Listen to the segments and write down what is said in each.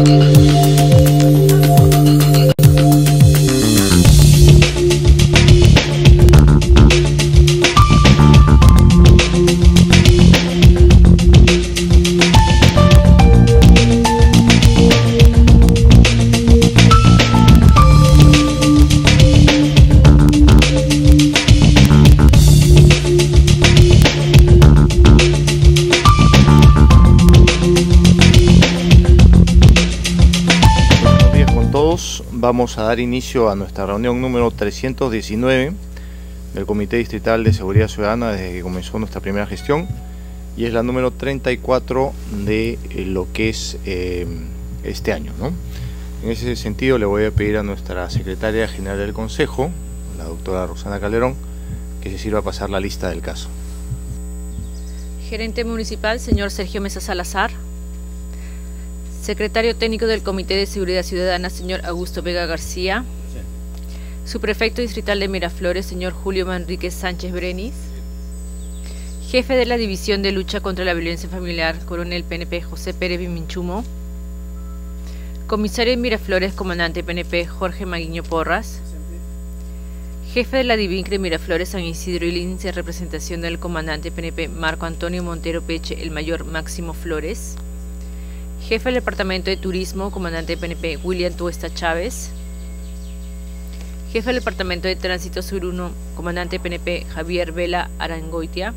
Vamos a dar inicio a nuestra reunión número 319 del Comité Distrital de Seguridad Ciudadana desde que comenzó nuestra primera gestión, y es la número 34 de lo que es este año, ¿no? En ese sentido le voy a pedir a nuestra secretaria general del Consejo, la doctora Roxana Calderón, que se sirva a pasar la lista del caso. Gerente municipal, señor Sergio Mesa Salazar. Secretario técnico del Comité de Seguridad Ciudadana, señor Augusto Vega García. Subprefecto distrital de Miraflores, señor Julio Manríquez Sánchez Brenis. Jefe de la División de Lucha contra la Violencia Familiar, coronel PNP José Pérez Biminchumo. Comisario de Miraflores, comandante PNP Jorge Maguiño Porras. Jefe de la Divincre Miraflores, San Isidro y Lince, representación del comandante PNP Marco Antonio Montero Peche, el mayor Máximo Flores. Jefe del Departamento de Turismo, comandante PNP William Tuesta Chávez. Jefe del Departamento de Tránsito Sur 1, comandante PNP Javier Vela Arangoitia.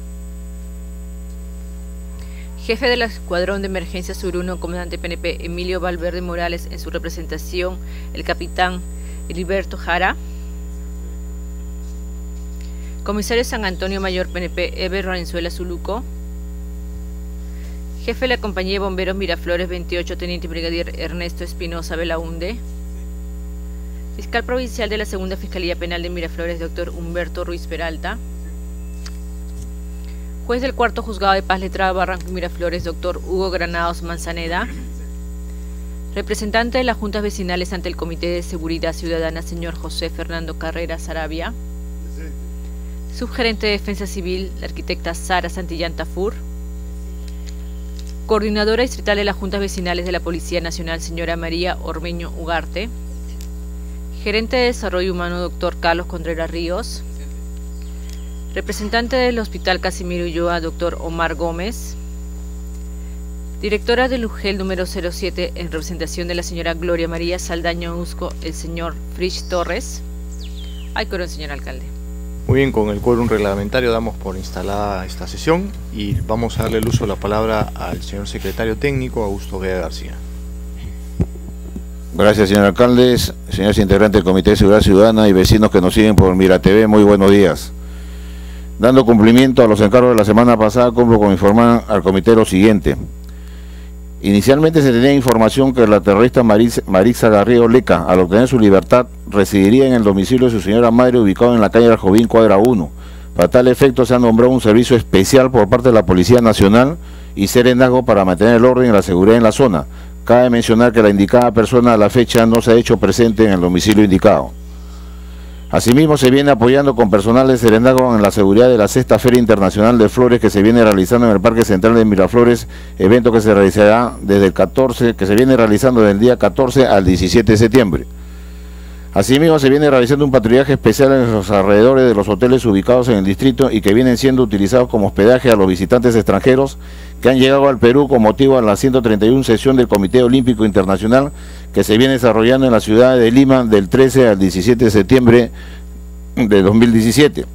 Jefe del Escuadrón de Emergencia Sur 1, comandante PNP Emilio Valverde Morales, en su representación el capitán Heriberto Jara. Comisario San Antonio Mayor PNP Eber Valenzuela Zuluco. Jefe de la Compañía de Bomberos Miraflores 28, Teniente Brigadier Ernesto Espinosa Belaunde. Fiscal Provincial de la Segunda Fiscalía Penal de Miraflores, doctor Humberto Ruiz Peralta. Juez del Cuarto Juzgado de Paz Letrado Barranco Miraflores, doctor Hugo Granados Manzaneda. Representante de las Juntas Vecinales ante el Comité de Seguridad Ciudadana, señor José Fernando Carrera Sarabia. Subgerente de Defensa Civil, la arquitecta Sara Santillán Tafur. Coordinadora distrital de las Juntas Vecinales de la Policía Nacional, señora María Ormeño Ugarte. Gerente de Desarrollo Humano, doctor Carlos Contreras Ríos. Representante del Hospital Casimiro Ulloa, doctor Omar Gómez. Directora del UGEL número 07, en representación de la señora Gloria María Saldaño Usco, el señor Frisch Torres. Hay quórum, señor alcalde. Muy bien, con el quórum reglamentario damos por instalada esta sesión y vamos a darle el uso de la palabra al señor secretario técnico, Augusto Vega García. Gracias, señor alcalde, señores integrantes del Comité de Seguridad Ciudadana y vecinos que nos siguen por Mira TV, muy buenos días. Dando cumplimiento a los encargos de la semana pasada, cumplo con informar al comité lo siguiente. Inicialmente se tenía información que la terrorista Marisa Garrido Leca, al obtener su libertad, residiría en el domicilio de su señora madre ubicado en la calle Arjovín, cuadra 1. Para tal efecto se ha nombrado un servicio especial por parte de la Policía Nacional y Serenazgo para mantener el orden y la seguridad en la zona. Cabe mencionar que la indicada persona a la fecha no se ha hecho presente en el domicilio indicado. Asimismo, se viene apoyando con personal de Serenazgo en la seguridad de la Sexta Feria Internacional de Flores que se viene realizando en el Parque Central de Miraflores, evento que se realizará desde el 14, que se viene realizando del día 14 al 17 de septiembre. Asimismo, se viene realizando un patrullaje especial en los alrededores de los hoteles ubicados en el distrito y que vienen siendo utilizados como hospedaje a los visitantes extranjeros que han llegado al Perú con motivo de la 131 sesión del Comité Olímpico Internacional que se viene desarrollando en la ciudad de Lima del 13 al 17 de septiembre de 2017.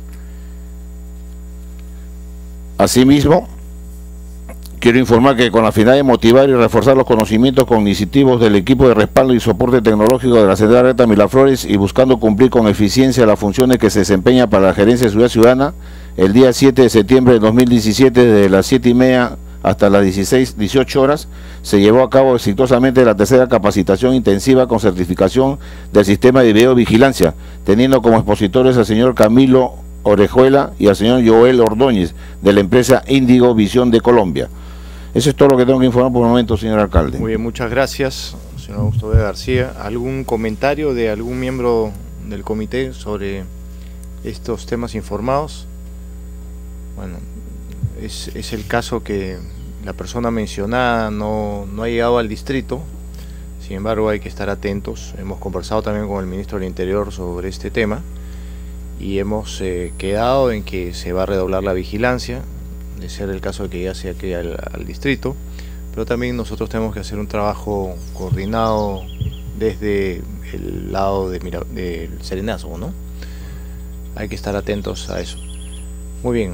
Asimismo, quiero informar que con la finalidad de motivar y reforzar los conocimientos cognitivos del equipo de respaldo y soporte tecnológico de la Central Recta Miraflores y buscando cumplir con eficiencia las funciones que se desempeña para la Gerencia de Seguridad Ciudadana, el día 7 de septiembre de 2017, desde las 7:30 hasta las 18 horas, se llevó a cabo exitosamente la tercera capacitación intensiva con certificación del sistema de videovigilancia, teniendo como expositores al señor Camilo Orejuela y al señor Joel Ordóñez, de la empresa Índigo Visión de Colombia. Eso es todo lo que tengo que informar por el momento, señor alcalde. Muy bien, muchas gracias, señor Augusto Vega García. ¿Algún comentario de algún miembro del comité sobre estos temas informados? Bueno, es el caso que la persona mencionada no ha llegado al distrito, Sin embargo, hay que estar atentos. Hemos conversado también con el ministro del Interior sobre este tema y hemos quedado en que se va a redoblar la vigilancia, de ser el caso de que ya se aquí al distrito, pero también nosotros tenemos que hacer un trabajo coordinado desde el lado del Serenazgo, ¿no? Hay que estar atentos a eso. Muy bien,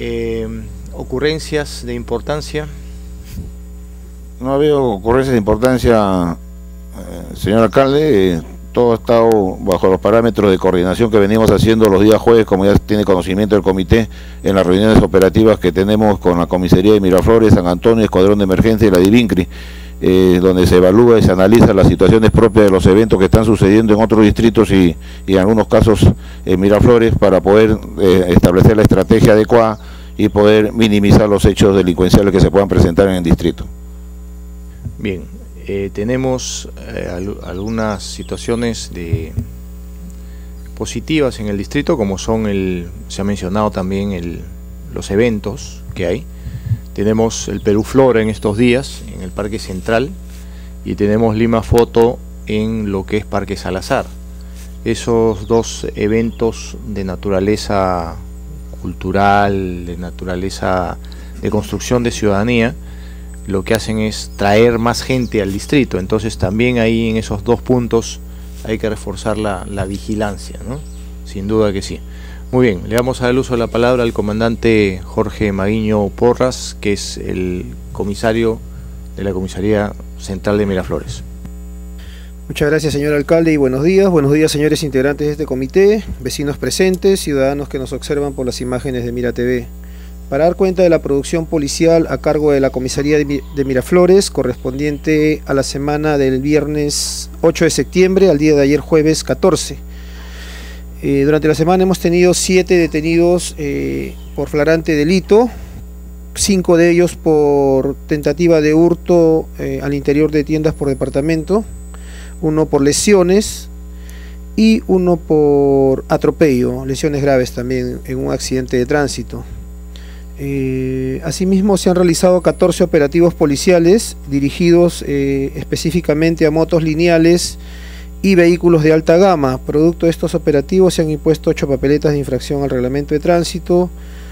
ocurrencias de importancia. No ha habido ocurrencias de importancia, señor alcalde. Todo ha estado bajo los parámetros de coordinación que venimos haciendo los días jueves, como ya tiene conocimiento el comité, en las reuniones operativas que tenemos con la comisaría de Miraflores, San Antonio, Escuadrón de Emergencia y la Divincri, donde se evalúa y se analiza las situaciones propias de los eventos que están sucediendo en otros distritos y en algunos casos en Miraflores, para poder establecer la estrategia adecuada y poder minimizar los hechos delincuenciales que se puedan presentar en el distrito. Bien, tenemos algunas situaciones positivas en el distrito, como son se ha mencionado también los eventos que hay. Tenemos el Perú Flora en estos días en el Parque Central y tenemos Lima Foto en lo que es Parque Salazar. Esos dos eventos de naturaleza cultural, de naturaleza de construcción de ciudadanía, lo que hacen es traer más gente al distrito. Entonces también ahí en esos dos puntos hay que reforzar la vigilancia, ¿no? Sin duda que sí. Muy bien, le vamos a dar el uso de la palabra al comandante Jorge Maguiño Porras, que es el comisario de la Comisaría Central de Miraflores. Muchas gracias, señor alcalde, y buenos días señores integrantes de este comité, vecinos presentes, ciudadanos que nos observan por las imágenes de Mira TV. Para dar cuenta de la producción policial a cargo de la Comisaría de Miraflores, correspondiente a la semana del viernes 8 de septiembre al día de ayer jueves 14. Durante la semana hemos tenido 7 detenidos por flagrante delito, 5 de ellos por tentativa de hurto al interior de tiendas por departamento, 1 por lesiones y 1 por atropello, lesiones graves también en un accidente de tránsito. Asimismo se han realizado 14 operativos policiales dirigidos específicamente a motos lineales y vehículos de alta gama. Producto de estos operativos se han impuesto 8 papeletas de infracción al reglamento de tránsito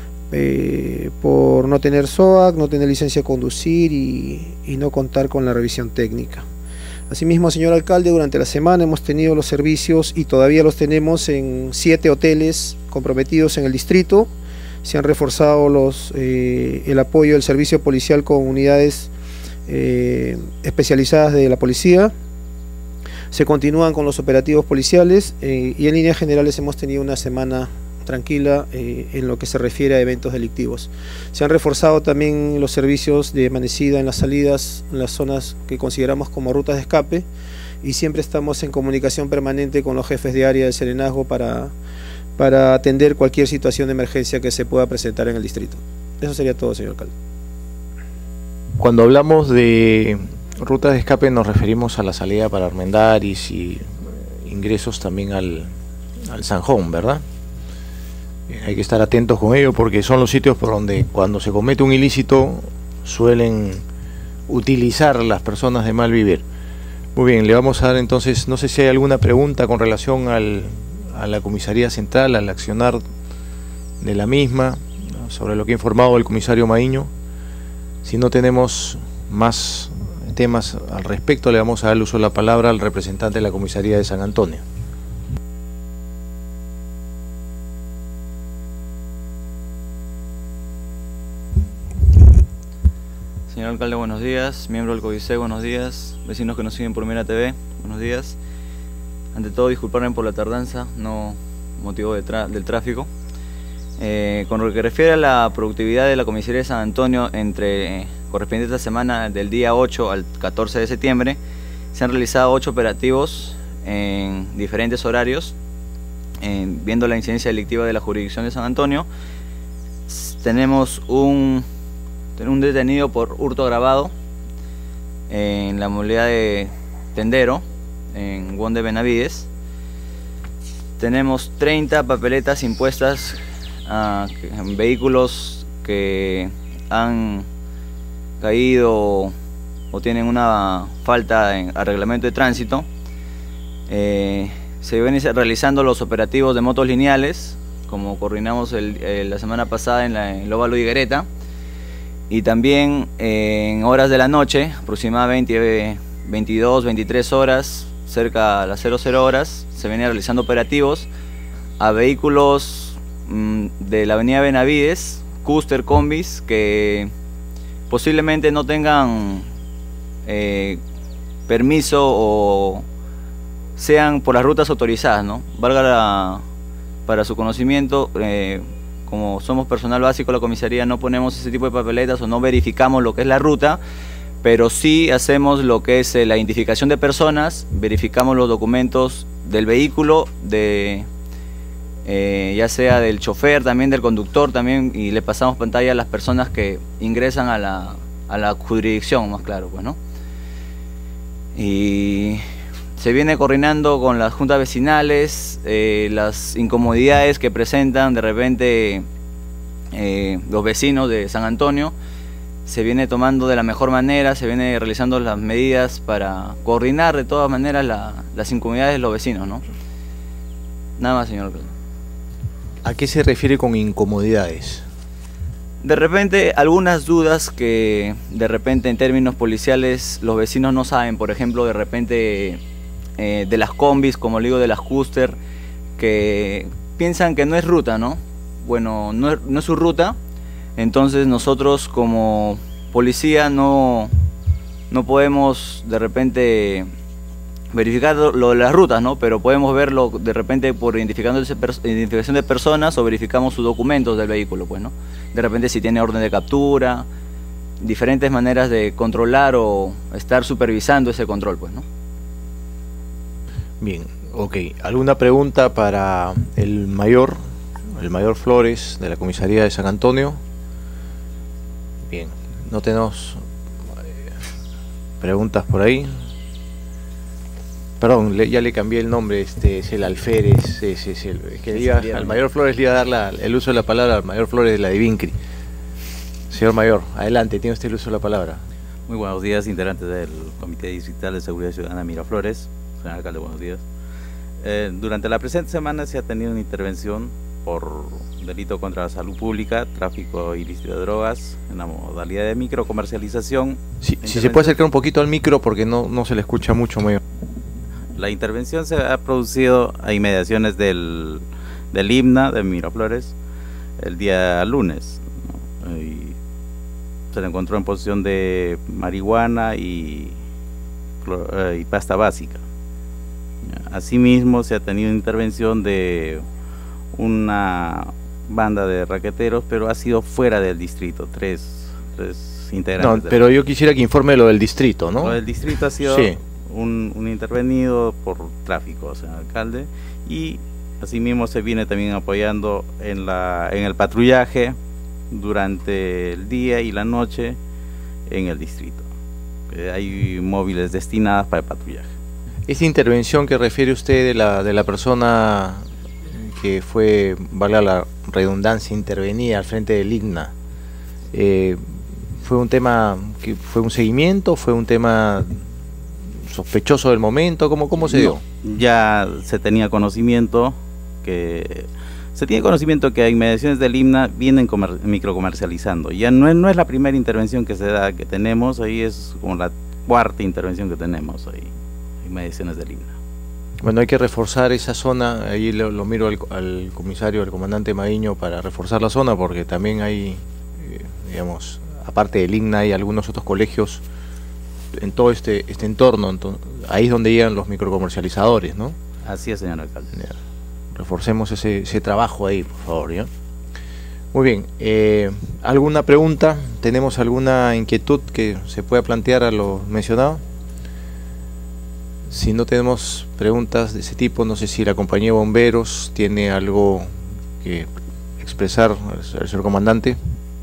por no tener SOAC, no tener licencia de conducir y no contar con la revisión técnica. Asimismo, señor alcalde, durante la semana hemos tenido los servicios y todavía los tenemos en 7 hoteles comprometidos en el distrito. Se han reforzado el apoyo del servicio policial con unidades especializadas de la policía. Se continúan con los operativos policiales y en líneas generales hemos tenido una semana tranquila en lo que se refiere a eventos delictivos. Se han reforzado también los servicios de amanecida en las salidas, en las zonas que consideramos como rutas de escape, y siempre estamos en comunicación permanente con los jefes de área del Serenazgo para atender cualquier situación de emergencia que se pueda presentar en el distrito. Eso sería todo, señor alcalde. Cuando hablamos de rutas de escape nos referimos a la salida para Armendáriz y ingresos también al Zanjón, ¿verdad? Hay que estar atentos con ello porque son los sitios por donde cuando se comete un ilícito suelen utilizar las personas de mal vivir. Muy bien, le vamos a dar entonces, no sé si hay alguna pregunta con relación a la Comisaría Central, al accionar de la misma, sobre lo que ha informado el comisario Maguiño. Si no tenemos más temas al respecto, le vamos a dar el uso de la palabra al representante de la Comisaría de San Antonio. Señor alcalde, buenos días. Miembro del CODICEC, buenos días. Vecinos que nos siguen por Mira TV, buenos días. Ante todo, disculparme por la tardanza, no motivo del tráfico. Con lo que refiere a la productividad de la Comisaría de San Antonio correspondiente a esta semana del día 8 al 14 de septiembre, se han realizado 8 operativos en diferentes horarios. Viendo la incidencia delictiva de la jurisdicción de San Antonio, tenemos un detenido por hurto agravado en la modalidad de tendero en Huón de Benavides. Tenemos 30 papeletas impuestas a vehículos que han caído o tienen una falta al reglamento de tránsito, se vienen realizando los operativos de motos lineales, como coordinamos la semana pasada en Lóbalo y Higuereta, y también en horas de la noche, aproximadamente 22, 23 horas, cerca a las 00 horas, se vienen realizando operativos a vehículos de la avenida Benavides, Custer, combis, que posiblemente no tengan permiso o sean por las rutas autorizadas, ¿no? Para su conocimiento, como somos personal básico de la comisaría, no ponemos ese tipo de papeletas o no verificamos lo que es la ruta, pero sí hacemos lo que es la identificación de personas, verificamos los documentos del vehículo, ya sea del chofer, también del conductor, también, y le pasamos pantalla a las personas que ingresan a la jurisdicción, más claro, pues, ¿no? Y se viene coordinando con las juntas vecinales, las incomodidades que presentan de repente los vecinos de San Antonio, se viene tomando de la mejor manera, se viene realizando las medidas para coordinar de todas maneras las incomodidades de los vecinos, ¿no? Nada más, señor alcalde. ¿A qué se refiere con incomodidades? De repente, algunas dudas que de repente en términos policiales los vecinos no saben, por ejemplo, de repente de las combis, como le digo, de las Custer, que piensan que no es ruta, ¿no? Bueno, no es su ruta, entonces nosotros como policía no podemos de repente verificar lo de las rutas, ¿no? Pero podemos verlo de repente por identificación de personas o verificamos sus documentos del vehículo, pues, ¿no? De repente si tiene orden de captura, diferentes maneras de controlar o estar supervisando ese control, pues, ¿no? Bien, ok. ¿Alguna pregunta para el mayor Flores de la comisaría de San Antonio? Bien, no tenemos preguntas por ahí. Perdón, ya le cambié el nombre, es el alférez, al mayor Flores le iba a dar el uso de la palabra al mayor Flores de la Divincri. Señor mayor, adelante, tiene usted el uso de la palabra. Muy buenos días, integrantes del Comité Distrital de Seguridad Ciudadana Miraflores. Señor alcalde, buenos días. Durante la presente semana se ha tenido una intervención por delito contra la salud pública, tráfico ilícito de drogas, en la modalidad de microcomercialización. Si se puede acercar un poquito al micro porque no se le escucha mucho, mayor. La intervención se ha producido a inmediaciones del IMNA de Miraflores el día lunes, ¿no? Y se le encontró en posesión de marihuana y pasta básica. Asimismo se ha tenido intervención de una banda de raqueteros, pero ha sido fuera del distrito, tres integrantes. No, pero yo quisiera que informe lo del distrito, ¿no? Lo del distrito ha sido sí. un intervenido por tráfico, señor alcalde, y asimismo se viene también apoyando en el patrullaje durante el día y la noche en el distrito. Hay móviles destinadas para el patrullaje. Esta intervención que refiere usted de la persona que fue, valga la redundancia, intervenida al frente del IGNA, ¿fue un tema, fue un seguimiento, fue un tema sospechoso del momento? ¿Cómo se dio? Ya se tenía conocimiento que a inmediaciones del IMNA vienen microcomercializando. Ya no es la primera intervención que que tenemos, ahí es como la cuarta intervención que tenemos ahí, inmediaciones del IMNA. Bueno, hay que reforzar esa zona, ahí lo miro al comisario, al comandante Maguiño, para reforzar la zona, porque también hay, digamos, aparte del IGNA, hay algunos otros colegios en todo este entorno, entonces, ahí es donde llegan los microcomercializadores, ¿no? Así es, señor alcalde. Ya. Reforcemos ese trabajo ahí, por favor, ¿ya? Muy bien, ¿alguna pregunta? ¿Tenemos alguna inquietud que se pueda plantear a lo mencionado? Si no tenemos preguntas de ese tipo, no sé si la compañía de bomberos tiene algo que expresar al señor comandante.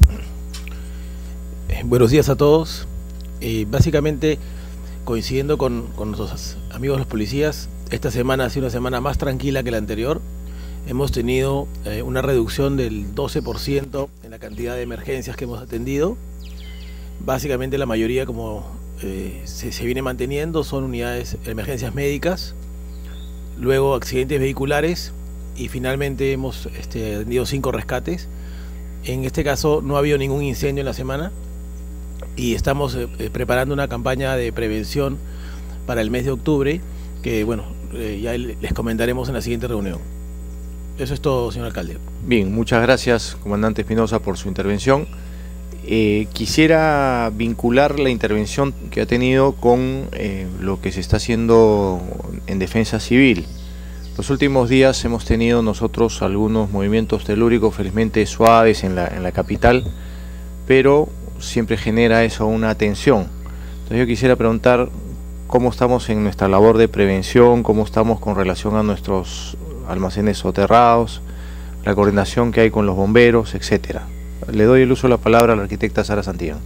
Buenos días a todos. Básicamente, coincidiendo con nuestros amigos los policías, esta semana ha sido una semana más tranquila que la anterior. Hemos tenido una reducción del 12% en la cantidad de emergencias que hemos atendido. Básicamente la mayoría, como se viene manteniendo son unidades de emergencias médicas, luego accidentes vehiculares y finalmente hemos atendido 5 rescates. En este caso no ha habido ningún incendio en la semana y estamos preparando una campaña de prevención para el mes de octubre que, bueno, ya les comentaremos en la siguiente reunión. Eso es todo, señor alcalde. Bien, muchas gracias, comandante Espinosa, por su intervención. Quisiera vincular la intervención que ha tenido con lo que se está haciendo en defensa civil. Los últimos días hemos tenido nosotros algunos movimientos telúricos felizmente suaves en la capital, pero siempre genera eso una tensión. Entonces yo quisiera preguntar cómo estamos en nuestra labor de prevención, cómo estamos con relación a nuestros almacenes soterrados, la coordinación que hay con los bomberos, etcétera. Le doy el uso de la palabra a la arquitecta Sara Santillán.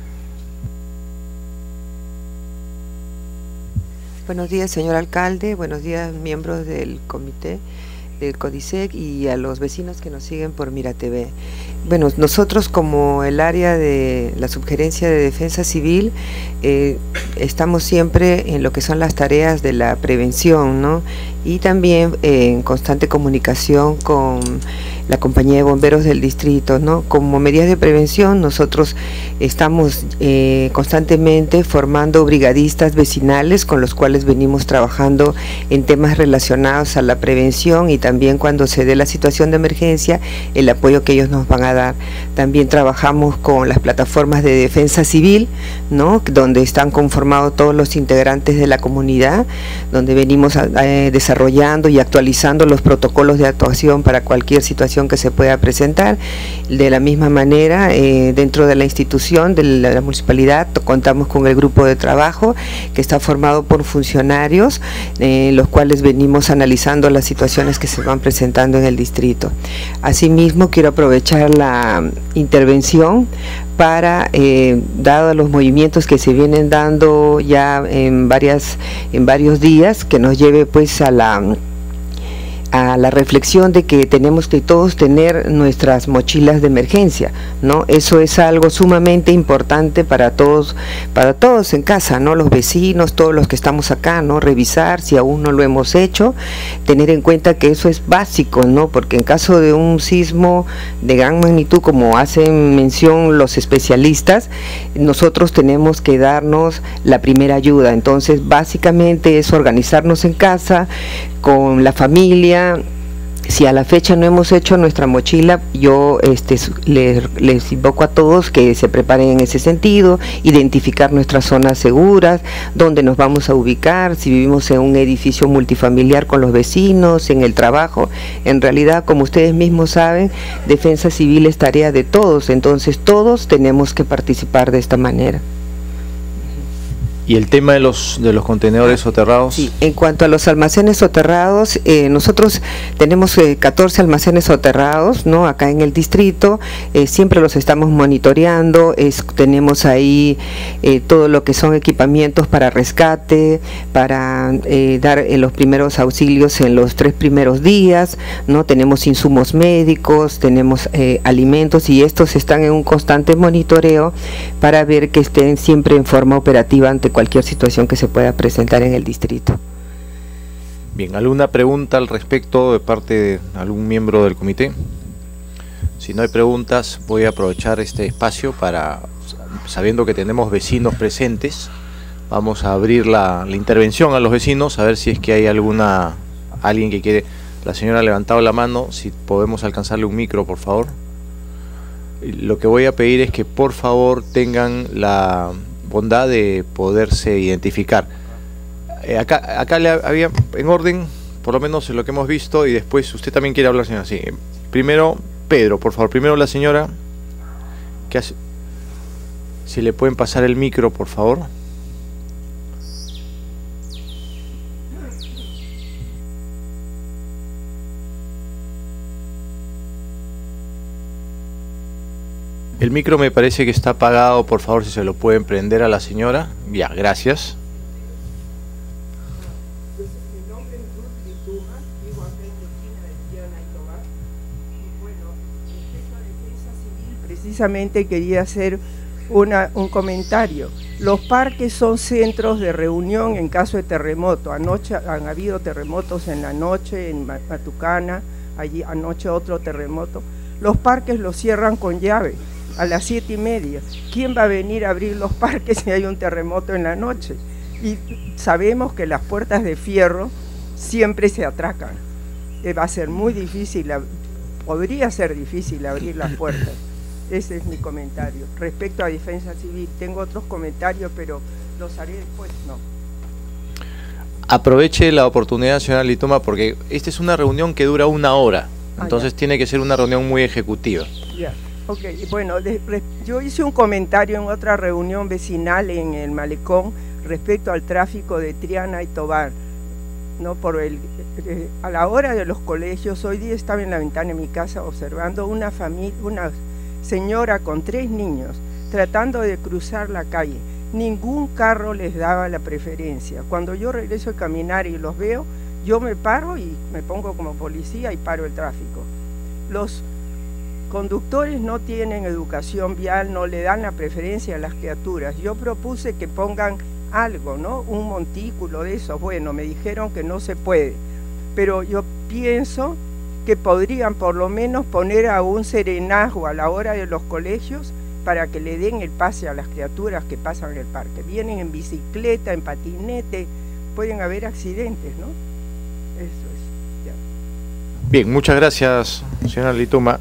Buenos días, señor alcalde, buenos días, miembros del comité del CODISEC y a los vecinos que nos siguen por Mira TV. Bueno, nosotros como el área de la subgerencia de defensa civil estamos siempre en lo que son las tareas de la prevención, ¿no? Y también en constante comunicación con la compañía de bomberos del distrito, ¿no? Como medidas de prevención nosotros estamos constantemente formando brigadistas vecinales con los cuales venimos trabajando en temas relacionados a la prevención y también cuando se dé la situación de emergencia, el apoyo que ellos nos van a dar. También trabajamos con las plataformas de defensa civil, ¿no? Donde están conformados todos los integrantes de la comunidad, donde venimos desarrollando y actualizando los protocolos de actuación para cualquier situación que se pueda presentar. De la misma manera, dentro de la institución de la municipalidad contamos con el grupo de trabajo que está formado por funcionarios, los cuales venimos analizando las situaciones que se van presentando en el distrito. Asimismo, quiero aprovechar la intervención para, dado los movimientos que se vienen dando ya en varios días, que nos lleve pues a la reflexión de que tenemos que todos tener nuestras mochilas de emergencia, ¿no? Eso es algo sumamente importante para todos en casa, ¿no? Los vecinos, todos los que estamos acá, ¿no? Revisar si aún no lo hemos hecho, tener en cuenta que eso es básico, ¿no? Porque en caso de un sismo de gran magnitud, como hacen mención los especialistas, nosotros tenemos que darnos la primera ayuda. Entonces, básicamente es organizarnos en casa, con la familia. Si a la fecha no hemos hecho nuestra mochila, yo les invoco a todos que se preparen en ese sentido, identificar nuestras zonas seguras, dónde nos vamos a ubicar, si vivimos en un edificio multifamiliar con los vecinos, en el trabajo. En realidad, como ustedes mismos saben, defensa civil es tarea de todos, entonces todos tenemos que participar de esta manera. ¿Y el tema de los contenedores soterrados? Sí, en cuanto a los almacenes soterrados, nosotros tenemos 14 almacenes soterrados, ¿no? Acá en el distrito, siempre los estamos monitoreando, tenemos ahí todo lo que son equipamientos para rescate, para dar los primeros auxilios en los 3 primeros días, ¿no? Tenemos insumos médicos, tenemos alimentos y estos están en un constante monitoreo para ver que estén siempre en forma operativa ante cualquier situación que se pueda presentar en el distrito. Bien, ¿alguna pregunta al respecto de parte de algún miembro del comité? Si no hay preguntas, voy a aprovechar este espacio para, sabiendo que tenemos vecinos presentes, vamos a abrir la intervención a los vecinos, a ver si es que hay alguien que quiere. La señora ha levantado la mano, si podemos alcanzarle un micro, por favor. Lo que voy a pedir es que por favor tengan la bondad de poderse identificar. Acá le había en orden, por lo menos en lo que hemos visto, y después usted también quiere hablar, señora. Sí. Primero, Pedro, por favor. Primero la señora. ¿Qué hace? Si le pueden pasar el micro, por favor. El micro me parece que está apagado, por favor, si se lo pueden prender a la señora. Ya, gracias. Mi nombre es Ruth Lituja, vivo acá en la esquina de Tierra y Tobar. Y bueno, respecto a defensa civil, precisamente quería hacer un comentario. Los parques son centros de reunión en caso de terremoto. Anoche han habido terremotos en la noche en Matucana, allí anoche otro terremoto. Los parques los cierran con llave a las 7:30. ¿Quién va a venir a abrir los parques si hay un terremoto en la noche? Y sabemos que las puertas de fierro siempre se atracan. Va a ser muy difícil, podría ser difícil abrir las puertas. Ese es mi comentario. Respecto a defensa civil, tengo otros comentarios, pero los haré después, no. Aproveche la oportunidad, señora Lituma, porque esta es una reunión que dura 1 hora, entonces tiene que ser una reunión muy ejecutiva. Ya, ok. Bueno, yo hice un comentario en otra reunión vecinal en el Malecón respecto al tráfico de Triana y Tovar, ¿no? A la hora de los colegios, hoy día estaba en la ventana de mi casa observando una señora con 3 niños tratando de cruzar la calle. Ningún carro les daba la preferencia. Cuando yo regreso a caminar y los veo, yo me paro y me pongo como policía y paro el tráfico. Los conductores no tienen educación vial, no le dan la preferencia a las criaturas. Yo propuse que pongan algo, ¿no? Un montículo de eso. Bueno, me dijeron que no se puede, pero yo pienso que podrían por lo menos poner a un serenazgo a la hora de los colegios para que le den el pase a las criaturas que pasan en el parque. Vienen en bicicleta, en patinete, pueden haber accidentes, ¿no? Eso es. Ya. Bien, muchas gracias, señora Lituma.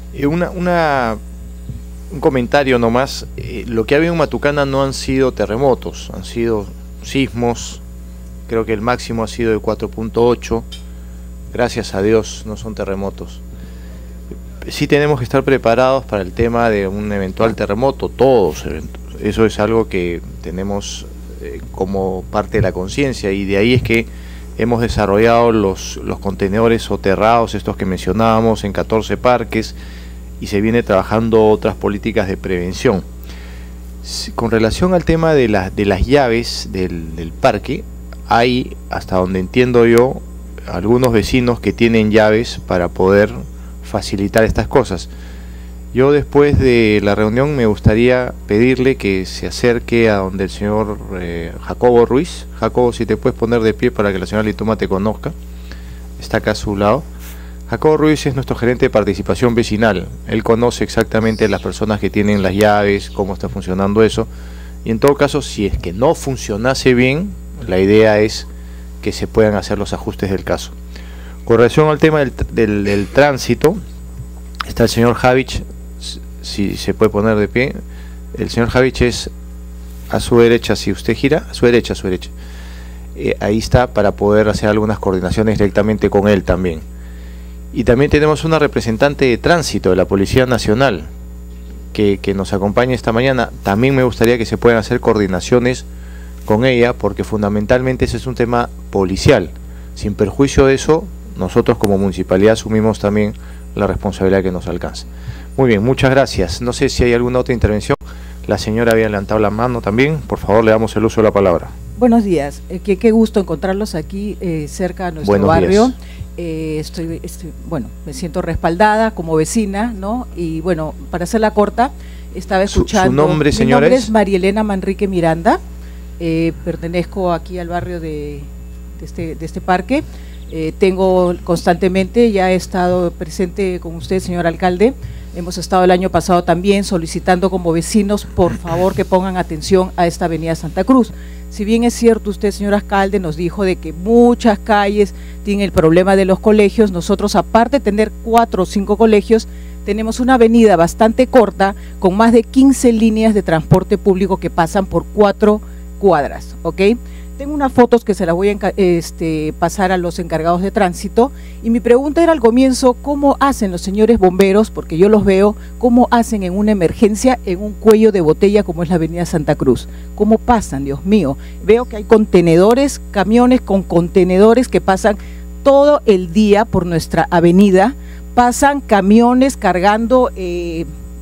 Un comentario nomás. Lo que ha habido en Matucana no han sido terremotos, han sido sismos. Creo que el máximo ha sido de 4.8. Gracias a Dios no son terremotos. Sí tenemos que estar preparados para el tema de un eventual terremoto, todos. Eso es algo que tenemos como parte de la conciencia, y de ahí es que hemos desarrollado los contenedores soterrados, estos que mencionábamos, en 14 parques, y se viene trabajando otras políticas de prevención. Con relación al tema de las llaves del parque, hay, hasta donde entiendo yo, algunos vecinos que tienen llaves para poder facilitar estas cosas. Yo, después de la reunión, me gustaría pedirle que se acerque a donde el señor Jacobo Ruiz. Jacobo, si te puedes poner de pie para que la señora Lituma te conozca. Está acá a su lado. Jacobo Ruiz es nuestro gerente de participación vecinal. Él conoce exactamente las personas que tienen las llaves, cómo está funcionando eso. Y en todo caso, si es que no funcionase bien, la idea es que se puedan hacer los ajustes del caso. Con relación al tema del tránsito, está el señor Javich, si se puede poner de pie. El señor Javich es a su derecha, si usted gira, a su derecha. Ahí está, para poder hacer algunas coordinaciones directamente con él también. Y también tenemos una representante de tránsito de la Policía Nacional que nos acompaña esta mañana. También me gustaría que se puedan hacer coordinaciones con ella, porque fundamentalmente ese es un tema policial. Sin perjuicio de eso, nosotros como municipalidad asumimos también la responsabilidad que nos alcanza. Muy bien, muchas gracias. No sé si hay alguna otra intervención. La señora había levantado la mano también. Por favor, le damos el uso de la palabra. Buenos días. Qué gusto encontrarlos aquí cerca de nuestro barrio. Bueno, me siento respaldada como vecina, ¿no? Y bueno, para hacerla corta, estaba escuchando. ¿Su nombre, señora? Mi nombre es María Elena Manrique Miranda. Pertenezco aquí al barrio de este parque. Tengo constantemente, ya he estado presente con usted, señor alcalde. Hemos estado el año pasado también solicitando como vecinos, por favor, que pongan atención a esta avenida Santa Cruz. Si bien es cierto, usted, señor alcalde, nos dijo de que muchas calles tienen el problema de los colegios, nosotros, aparte de tener 4 o 5 colegios, tenemos una avenida bastante corta con más de 15 líneas de transporte público que pasan por 4 cuadras, ¿ok? Tengo unas fotos que se las voy a pasar a los encargados de tránsito, y mi pregunta era al comienzo, ¿cómo hacen los señores bomberos? Porque yo los veo, ¿cómo hacen en una emergencia en un cuello de botella como es la avenida Santa Cruz? ¿Cómo pasan, Dios mío? Veo que hay contenedores, camiones con contenedores que pasan todo el día por nuestra avenida, pasan camiones cargando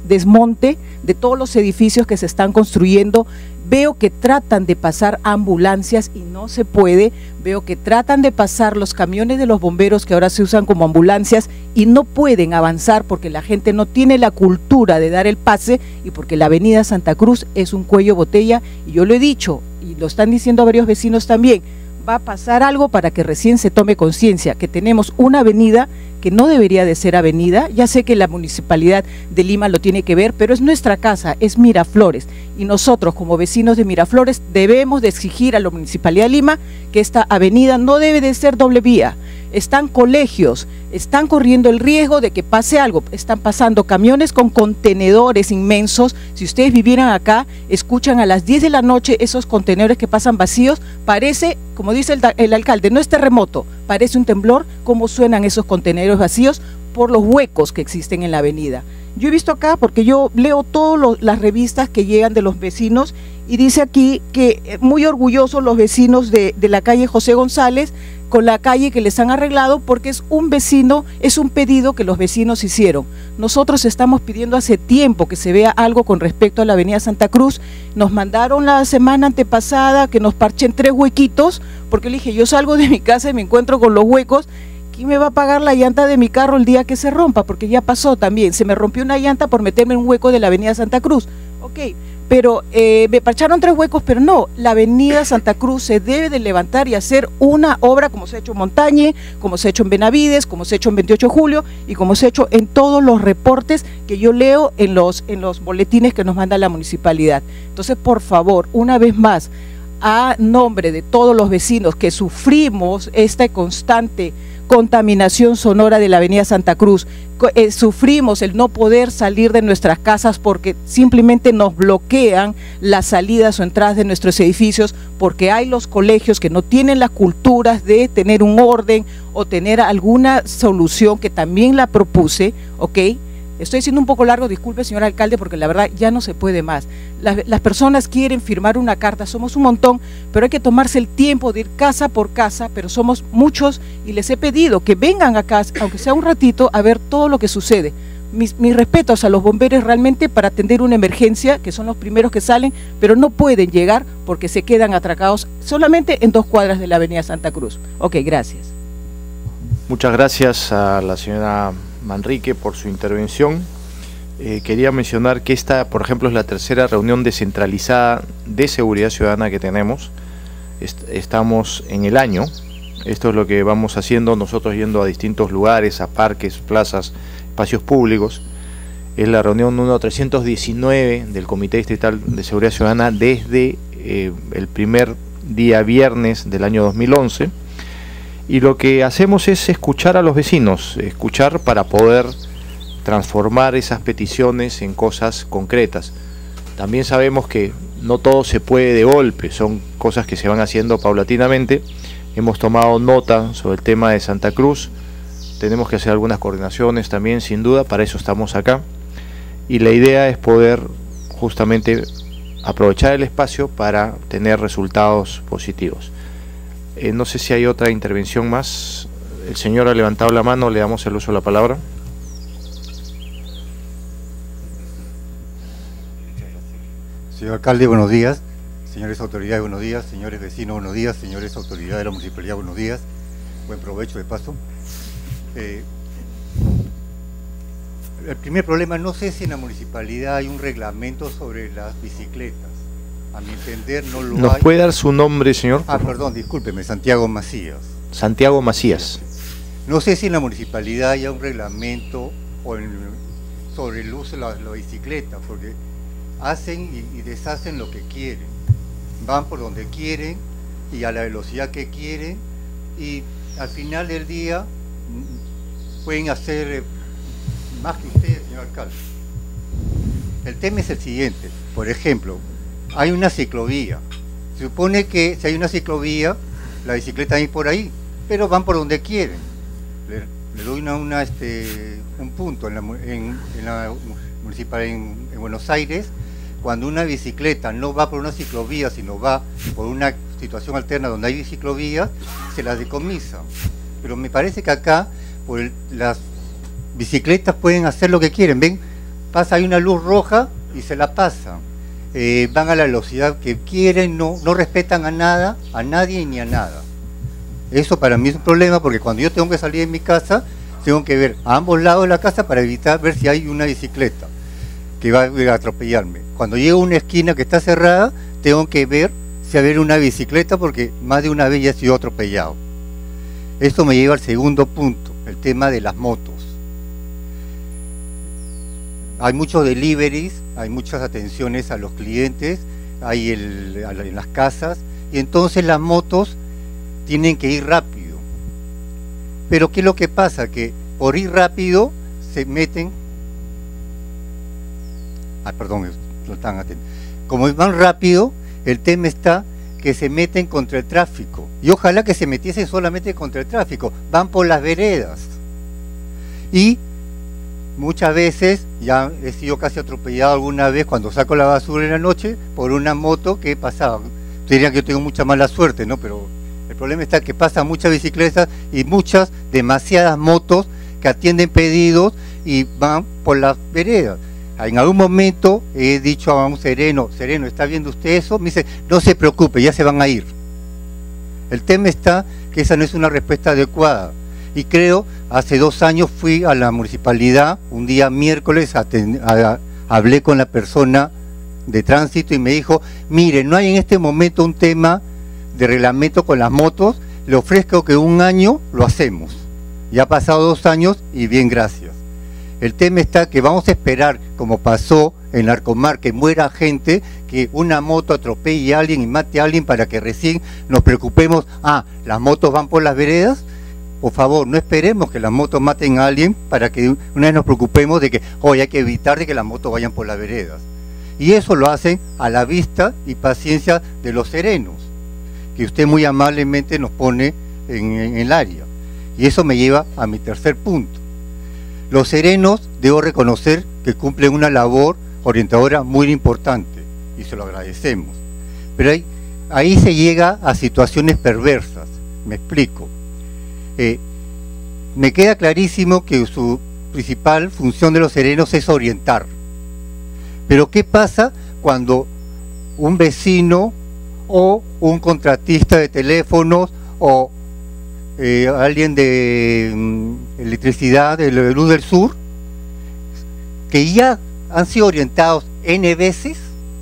desmonte de todos los edificios que se están construyendo. Veo que tratan de pasar ambulancias y no se puede. Veo que tratan de pasar los camiones de los bomberos que ahora se usan como ambulancias y no pueden avanzar porque la gente no tiene la cultura de dar el pase y porque la avenida Santa Cruz es un cuello botella. Y yo lo he dicho y lo están diciendo varios vecinos también. Va a pasar algo para que recién se tome conciencia que tenemos una avenida que no debería de ser avenida. Ya sé que la Municipalidad de Lima lo tiene que ver, pero es nuestra casa, es Miraflores, y nosotros como vecinos de Miraflores debemos de exigir a la Municipalidad de Lima que esta avenida no debe de ser doble vía. Están colegios, están corriendo el riesgo de que pase algo, están pasando camiones con contenedores inmensos. Si ustedes vivieran acá, escuchan a las 10 de la noche esos contenedores que pasan vacíos, parece, como dice el alcalde, no es terremoto, parece un temblor, cómo suenan esos contenedores vacíos por los huecos que existen en la avenida. Yo he visto acá, porque yo leo todas las revistas que llegan de los vecinos, y dice aquí que muy orgullosos los vecinos de la calle José González, con la calle que les han arreglado, porque es un pedido que los vecinos hicieron. Nosotros estamos pidiendo hace tiempo que se vea algo con respecto a la avenida Santa Cruz. Nos mandaron la semana antepasada que nos parchen 3 huequitos, porque le dije, yo salgo de mi casa y me encuentro con los huecos. ¿Quién me va a pagar la llanta de mi carro el día que se rompa? Porque ya pasó también, se me rompió una llanta por meterme en un hueco de la avenida Santa Cruz. Ok, pero me parcharon 3 huecos, pero no, la avenida Santa Cruz se debe de levantar y hacer una obra como se ha hecho en Montañe, como se ha hecho en Benavides, como se ha hecho en 28 de julio y como se ha hecho en todos los reportes que yo leo en los boletines que nos manda la municipalidad. Entonces, por favor, una vez más, a nombre de todos los vecinos que sufrimos esta constante contaminación sonora de la avenida Santa Cruz, sufrimos el no poder salir de nuestras casas porque simplemente nos bloquean las salidas o entradas de nuestros edificios, porque hay los colegios que no tienen las culturas de tener un orden o tener alguna solución que también la propuse, ¿ok? Estoy siendo un poco largo, disculpe señor alcalde, porque la verdad ya no se puede más. Las personas quieren firmar una carta, somos un montón, pero hay que tomarse el tiempo de ir casa por casa, pero somos muchos y les he pedido que vengan acá, aunque sea un ratito, a ver todo lo que sucede. Mis respetos a los bomberos realmente para atender una emergencia, que son los primeros que salen, pero no pueden llegar porque se quedan atracados solamente en 2 cuadras de la avenida Santa Cruz. Ok, gracias. Muchas gracias a la señora Manrique por su intervención. Quería mencionar que esta, por ejemplo, es la 3ª reunión descentralizada de seguridad ciudadana que tenemos. Estamos en el año. Esto es lo que vamos haciendo nosotros, yendo a distintos lugares, a parques, plazas, espacios públicos. Es la reunión número 319 del Comité Distrital de Seguridad Ciudadana desde el primer día viernes del año 2011. Y lo que hacemos es escuchar a los vecinos, escuchar para poder transformar esas peticiones en cosas concretas. También sabemos que no todo se puede de golpe, son cosas que se van haciendo paulatinamente. Hemos tomado nota sobre el tema de Santa Cruz, tenemos que hacer algunas coordinaciones también, sin duda, para eso estamos acá. Y la idea es poder justamente aprovechar el espacio para tener resultados positivos. No sé si hay otra intervención más. El señor ha levantado la mano, le damos el uso de la palabra. Señor alcalde, buenos días. Señores autoridades, buenos días. Señores vecinos, buenos días. Señores autoridades de la municipalidad, buenos días. Buen provecho de paso. El primer problema, no sé si en la municipalidad hay un reglamento sobre las bicicletas. A mi entender no lo hay. ¿Nos puede dar su nombre, señor? Perdón, discúlpeme, Santiago Macías. Santiago Macías. No sé si en la municipalidad hay un reglamento sobre el uso de la bicicleta, porque hacen y deshacen lo que quieren. Van por donde quieren y a la velocidad que quieren, y al final del día pueden hacer más que ustedes, señor alcalde. El tema es el siguiente, por ejemplo, hay una ciclovía. Se supone que si hay una ciclovía, la bicicleta va por ahí, pero van por donde quieren. Le doy un punto en Buenos Aires, cuando una bicicleta no va por una ciclovía, sino va por una situación alterna donde hay ciclovías, se las decomisan. Pero me parece que acá las bicicletas pueden hacer lo que quieren. Ven, Pasa, hay una luz roja y se la pasan. Van a la velocidad que quieren, no respetan a nada, a nadie ni a nada. Eso para mí es un problema, porque cuando yo tengo que salir de mi casa, tengo que ver a ambos lados de la casa para evitar ver si hay una bicicleta que va a atropellarme. Cuando llego a una esquina que está cerrada, tengo que ver si hay una bicicleta, porque más de una vez ya he sido atropellado. Esto me lleva al segundo punto, el tema de las motos. Hay muchos deliveries, hay muchas atenciones a los clientes, hay en las casas, y entonces las motos tienen que ir rápido. Pero ¿qué es lo que pasa? Que por ir rápido se meten... perdón, no están atentos. Como van rápido, el tema está que se meten contra el tráfico. Y ojalá que se metiesen solamente contra el tráfico. Van por las veredas. Y muchas veces, ya he sido casi atropellado alguna vez cuando saco la basura en la noche por una moto que pasaba. Dirían que yo tengo mucha mala suerte, ¿no? Pero el problema está que pasan muchas bicicletas y demasiadas motos que atienden pedidos y van por las veredas. En algún momento he dicho a un sereno, ¿está viendo usted eso? Me dice, no se preocupe, ya se van a ir. El tema está que esa no es una respuesta adecuada. Y creo, hace 2 años fui a la municipalidad, un día miércoles, hablé con la persona de tránsito y me dijo, mire, no hay en este momento un tema de reglamento con las motos, le ofrezco que 1 año lo hacemos. Ya ha pasado 2 años y bien, gracias. El tema está que vamos a esperar, como pasó en Larcomar, que muera gente, que una moto atropelle a alguien y mate a alguien para que recién nos preocupemos, las motos van por las veredas. Por favor, no esperemos que las motos maten a alguien para que una vez nos preocupemos de que hoy hay que evitar de que las motos vayan por las veredas. Y eso lo hacen a la vista y paciencia de los serenos, que usted muy amablemente nos pone en el área. Y eso me lleva a mi tercer punto. Los serenos, debo reconocer que cumplen una labor orientadora muy importante y se lo agradecemos. Pero ahí se llega a situaciones perversas. Me explico. Me queda clarísimo que su principal función de los serenos es orientar. Pero ¿qué pasa cuando un vecino o un contratista de teléfonos o alguien de electricidad, de Luz del Sur, que ya han sido orientados N veces,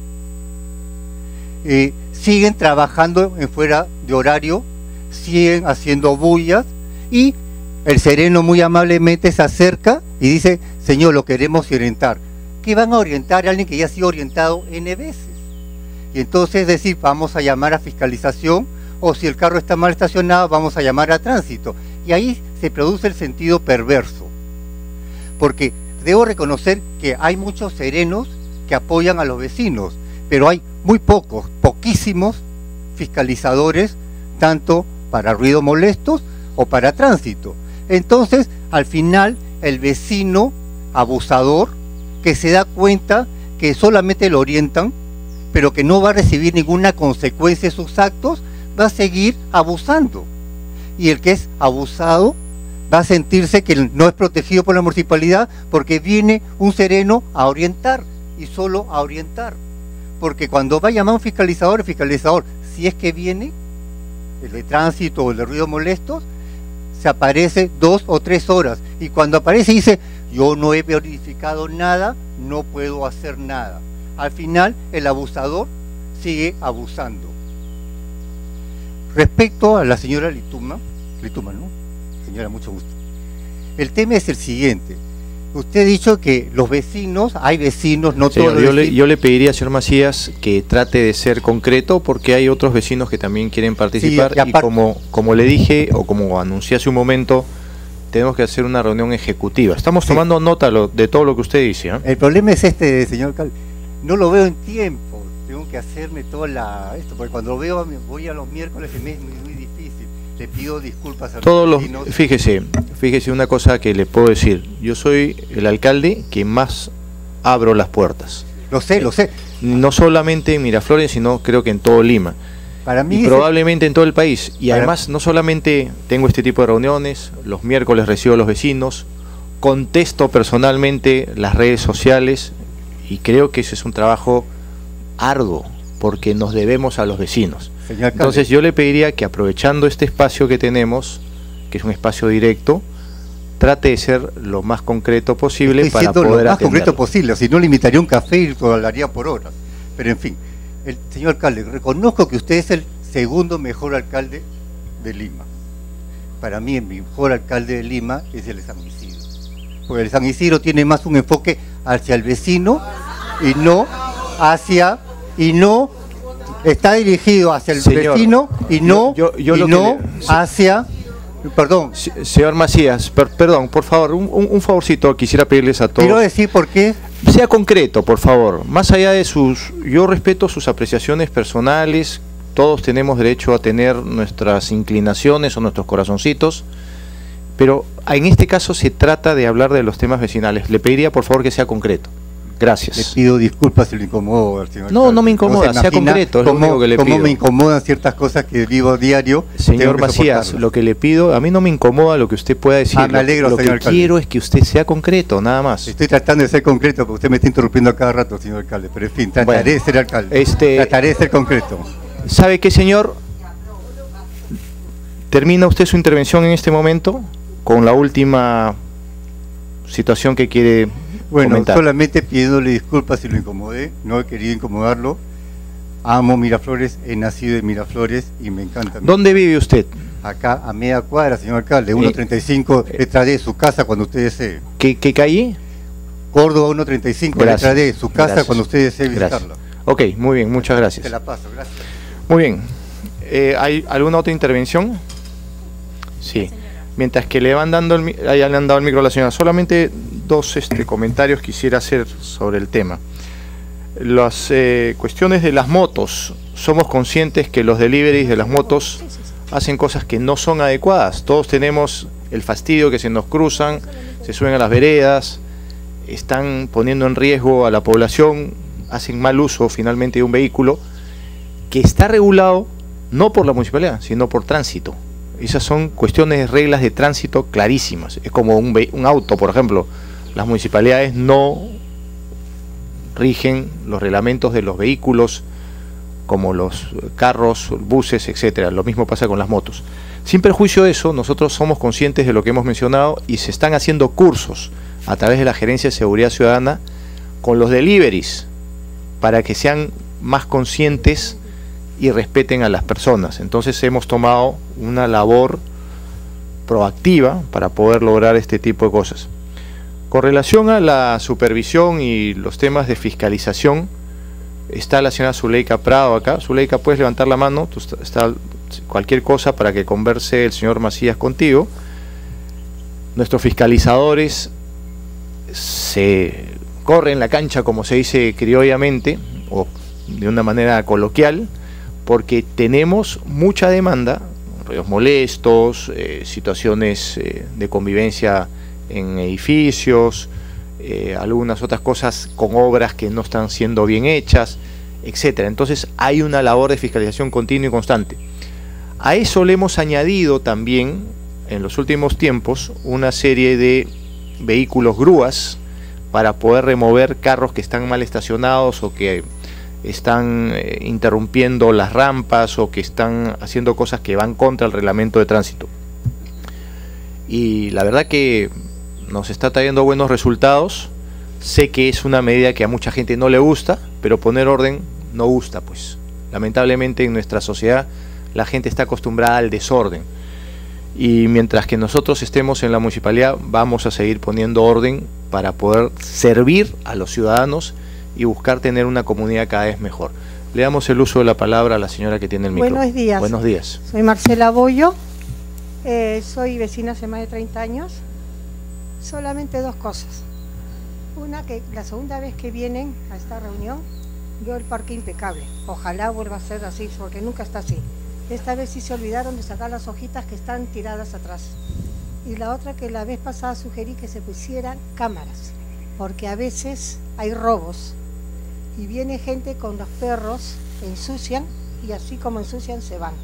siguen trabajando en fuera de horario, siguen haciendo bullas, y el sereno muy amablemente se acerca y dice, señor, lo queremos orientar? ¿Qué van a orientar a alguien que ya ha sido orientado N veces? Y entonces es decir, vamos a llamar a fiscalización, o si el carro está mal estacionado, vamos a llamar a tránsito. Y ahí se produce el sentido perverso. Porque debo reconocer que hay muchos serenos que apoyan a los vecinos, pero hay muy poquísimos fiscalizadores, tanto para ruido molestos o para tránsito. Entonces, al final, el vecino abusador, que se da cuenta que solamente lo orientan, pero que no va a recibir ninguna consecuencia de sus actos, va a seguir abusando. Y el que es abusado va a sentirse que no es protegido por la municipalidad, porque viene un sereno a orientar, y solo a orientar. Porque cuando va a llamar a un fiscalizador, el fiscalizador, si es que viene, el de tránsito o el de ruido molestos, se aparece 2 o 3 horas. Y cuando aparece dice, yo no he verificado nada, no puedo hacer nada. Al final, el abusador sigue abusando. Respecto a la señora Lituma, ¿no? Señora, mucho gusto. El tema es el siguiente. Usted ha dicho que los vecinos, hay vecinos, no señor, todos los yo le pediría, señor Macías, que trate de ser concreto, porque hay otros vecinos que también quieren participar, sí, y como le dije, o como anuncié hace un momento, tenemos que hacer una reunión ejecutiva. Estamos tomando nota de todo lo que usted dice, ¿eh? El problema es este, señor alcalde, no lo veo en tiempo, tengo que hacerme toda esto, porque cuando lo veo, voy a los miércoles y me es muy difícil. Le pido disculpas a todos los... Fíjese una cosa que le puedo decir. Yo soy el alcalde que más abro las puertas. Lo sé. No solamente en Miraflores, sino creo que en todo Lima. Para mí y probablemente en todo el país. Y además no solamente tengo este tipo de reuniones, los miércoles recibo a los vecinos, contesto personalmente las redes sociales y creo que ese es un trabajo arduo porque nos debemos a los vecinos. Entonces yo le pediría que, aprovechando este espacio que tenemos, que es un espacio directo, trate de ser lo más concreto posible para poder lo más atenderlo. concreto posible, si no le invitaría un café y lo hablaría por horas. Pero en fin, señor alcalde, reconozco que usted es el segundo mejor alcalde de Lima. Para mí el mejor alcalde de Lima es el de San Isidro, porque el San Isidro tiene más un enfoque hacia el vecino y no está dirigido hacia el vecino y no hacia... Perdón. Señor Macías, perdón, por favor, un favorcito quisiera pedirles a todos. Quiero decir por qué. Sea concreto, por favor. Más allá de yo respeto sus apreciaciones personales, todos tenemos derecho a tener nuestras inclinaciones o nuestros corazoncitos, pero en este caso se trata de hablar de los temas vecinales. Le pediría por favor que sea concreto. Gracias. Le pido disculpas si lo incomodo al señor No, alcalde. no me incomoda, sea concreto, es lo único que le pido. Cómo me incomodan ciertas cosas que vivo a diario. Señor Macías, lo que le pido, a mí no me incomoda lo que usted pueda decir. Me alegro, lo señor que alcalde. quiero es que usted sea concreto, nada más. Estoy tratando de ser concreto, porque usted me está interrumpiendo a cada rato, señor alcalde. Pero en fin, trataré de ser alcalde. Trataré de ser concreto. ¿Sabe qué, señor? ¿Termina usted su intervención en este momento con la última situación que quiere comentar? Solamente pidiéndole disculpas si lo incomodé, no he querido incomodarlo. Amo Miraflores, he nacido en Miraflores y me encanta. ¿Dónde vive usted? Acá, a media cuadra, señor alcalde, 135, detrás de su casa cuando usted desee. ¿Qué calle? Córdoba 135, detrás de su casa cuando usted desee visitarla. Ok, muy bien, muchas gracias. Te la paso, gracias. Muy bien. ¿Hay alguna otra intervención? Sí. Mientras que le han dado el micro a la señora, solamente dos comentarios quisiera hacer sobre el tema. Las cuestiones de las motos, somos conscientes que los deliveries de las motos hacen cosas que no son adecuadas. Todos tenemos el fastidio que se nos cruzan, se suben a las veredas, están poniendo en riesgo a la población, hacen mal uso finalmente de un vehículo que está regulado no por la municipalidad, sino por tránsito. Esas son cuestiones de reglas de tránsito clarísimas. Es como un auto, por ejemplo. Las municipalidades no rigen los reglamentos de los vehículos, como los carros, buses, etcétera. Lo mismo pasa con las motos. Sin perjuicio de eso, nosotros somos conscientes de lo que hemos mencionado y se están haciendo cursos a través de la Gerencia de Seguridad Ciudadana con los deliveries para que sean más conscientes y respeten a las personas. Entonces hemos tomado una labor proactiva para poder lograr este tipo de cosas. Con relación a la supervisión y los temas de fiscalización, está la señora Zuleika Prado acá. Zuleika, puedes levantar la mano, está cualquier cosa para que converse el señor Macías contigo. Nuestros fiscalizadores se corren la cancha, como se dice criollamente, o de una manera coloquial, porque tenemos mucha demanda, ruidos molestos, situaciones de convivencia en edificios, algunas otras cosas con obras que no están siendo bien hechas, etcétera. Entonces hay una labor de fiscalización continua y constante. A eso le hemos añadido también en los últimos tiempos una serie de vehículos grúas para poder remover carros que están mal estacionados o que están interrumpiendo las rampas o que están haciendo cosas que van contra el reglamento de tránsito. Y la verdad que nos está trayendo buenos resultados. Sé que es una medida que a mucha gente no le gusta, pero poner orden no gusta, pues. Lamentablemente en nuestra sociedad la gente está acostumbrada al desorden. Y mientras que nosotros estemos en la municipalidad, vamos a seguir poniendo orden para poder servir a los ciudadanos y buscar tener una comunidad cada vez mejor. Le damos el uso de la palabra a la señora que tiene el micrófono. Buenos días. Buenos días. Soy Marcela Bollo, soy vecina hace más de 30 años. Solamente dos cosas. Una, que la segunda vez que vienen a esta reunión, veo el parque impecable. Ojalá vuelva a ser así, porque nunca está así. Esta vez sí se olvidaron de sacar las hojitas que están tiradas atrás. Y la otra, que la vez pasada sugerí que se pusieran cámaras, porque a veces hay robos y viene gente con los perros, ensucian y así como ensucian se van.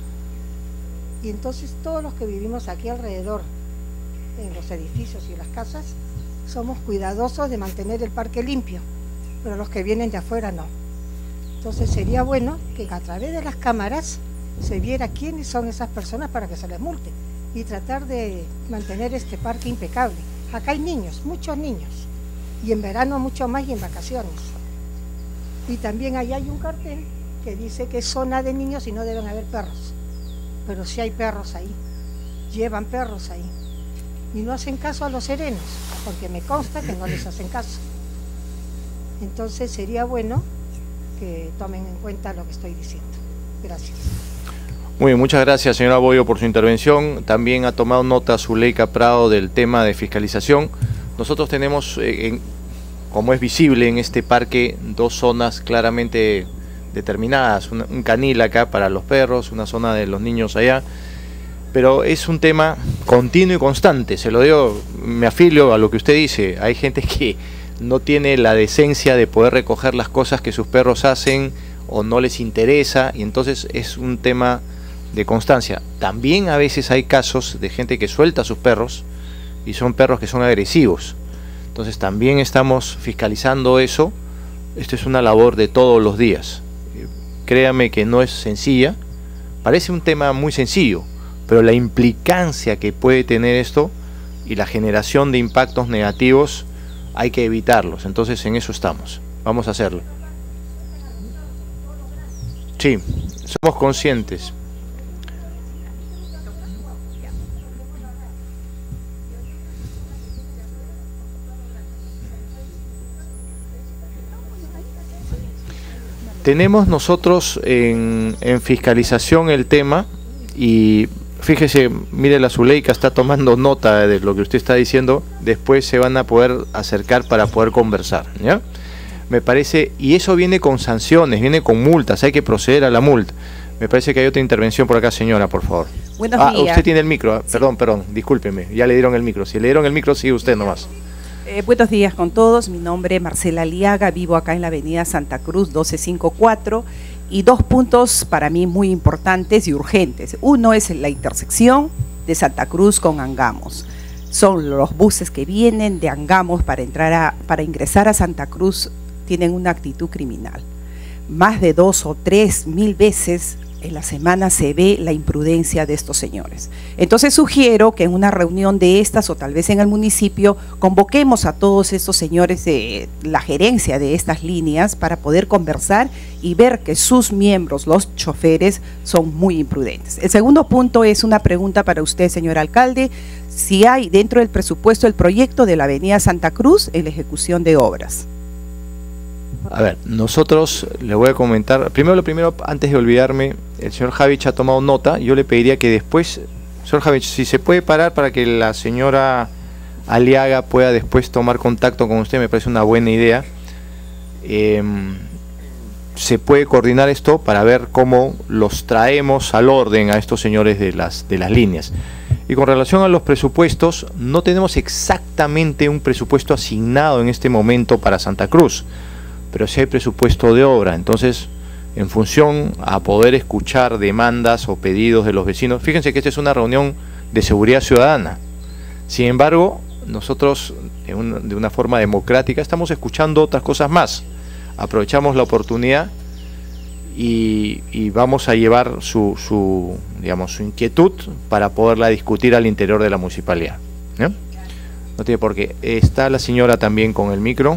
Y entonces todos los que vivimos aquí alrededor, en los edificios y las casas, somos cuidadosos de mantener el parque limpio, pero los que vienen de afuera no. Entonces sería bueno que a través de las cámaras se viera quiénes son esas personas para que se les multe y tratar de mantener este parque impecable. Acá hay niños, muchos niños, y en verano mucho más y en vacaciones. Y también ahí hay un cartel que dice que es zona de niños y no deben haber perros, pero sí hay perros ahí, llevan perros ahí, y no hacen caso a los serenos, porque me consta que no les hacen caso. Entonces sería bueno que tomen en cuenta lo que estoy diciendo. Gracias. Muy bien, muchas gracias, señora Boyo, por su intervención. También ha tomado nota Zuleika Prado del tema de fiscalización. Nosotros tenemos, como es visible en este parque, dos zonas claramente determinadas. Un canil acá para los perros, una zona de los niños allá. Pero es un tema continuo y constante. Se lo digo, me afilio a lo que usted dice. Hay gente que no tiene la decencia de poder recoger las cosas que sus perros hacen o no les interesa, y entonces es un tema de constancia. También a veces hay casos de gente que suelta a sus perros y son perros que son agresivos. Entonces también estamos fiscalizando eso. Esto es una labor de todos los días. Créame que no es sencilla. Parece un tema muy sencillo, pero la implicancia que puede tener esto y la generación de impactos negativos hay que evitarlos. Entonces en eso estamos. Vamos a hacerlo. Sí, somos conscientes. Tenemos nosotros en fiscalización el tema y fíjese, mire, la Zuleika está tomando nota de lo que usted está diciendo. Después se van a poder acercar para poder conversar, ¿ya? Me parece, y eso viene con sanciones, viene con multas, hay que proceder a la multa. Me parece que hay otra intervención por acá, señora, por favor. Buenos días. Usted tiene el micro, perdón, discúlpeme, ya le dieron el micro. Si le dieron el micro, sigue usted nomás. Buenos días con todos, mi nombre es Marcela Aliaga, vivo acá en la avenida Santa Cruz 1254 y dos puntos para mí muy importantes y urgentes. Uno es la intersección de Santa Cruz con Angamos. Son los buses que vienen de Angamos para ingresar a Santa Cruz, tienen una actitud criminal. Más de 2 o 3 mil veces en la semana se ve la imprudencia de estos señores. Entonces sugiero que en una reunión de estas o tal vez en el municipio convoquemos a todos estos señores de la gerencia de estas líneas para poder conversar y ver que sus miembros, los choferes, son muy imprudentes. El segundo punto es una pregunta para usted, señor alcalde, si hay dentro del presupuesto el proyecto de la avenida Santa Cruz en la ejecución de obras. A ver, nosotros le voy a comentar, lo primero, antes de olvidarme, el señor Javich ha tomado nota. Yo le pediría que después, señor Javich, si se puede parar para que la señora Aliaga pueda después tomar contacto con usted, me parece una buena idea. Se puede coordinar esto para ver cómo los traemos al orden a estos señores de las líneas. Y con relación a los presupuestos, no tenemos exactamente un presupuesto asignado en este momento para Santa Cruz, pero sí hay presupuesto de obra. Entonces, en función a poder escuchar demandas o pedidos de los vecinos, fíjense que esta es una reunión de seguridad ciudadana. Sin embargo, nosotros de una forma democrática estamos escuchando otras cosas más. Aprovechamos la oportunidad y vamos a llevar su inquietud para poderla discutir al interior de la municipalidad, ¿no? No tiene por qué. Está la señora también con el micro.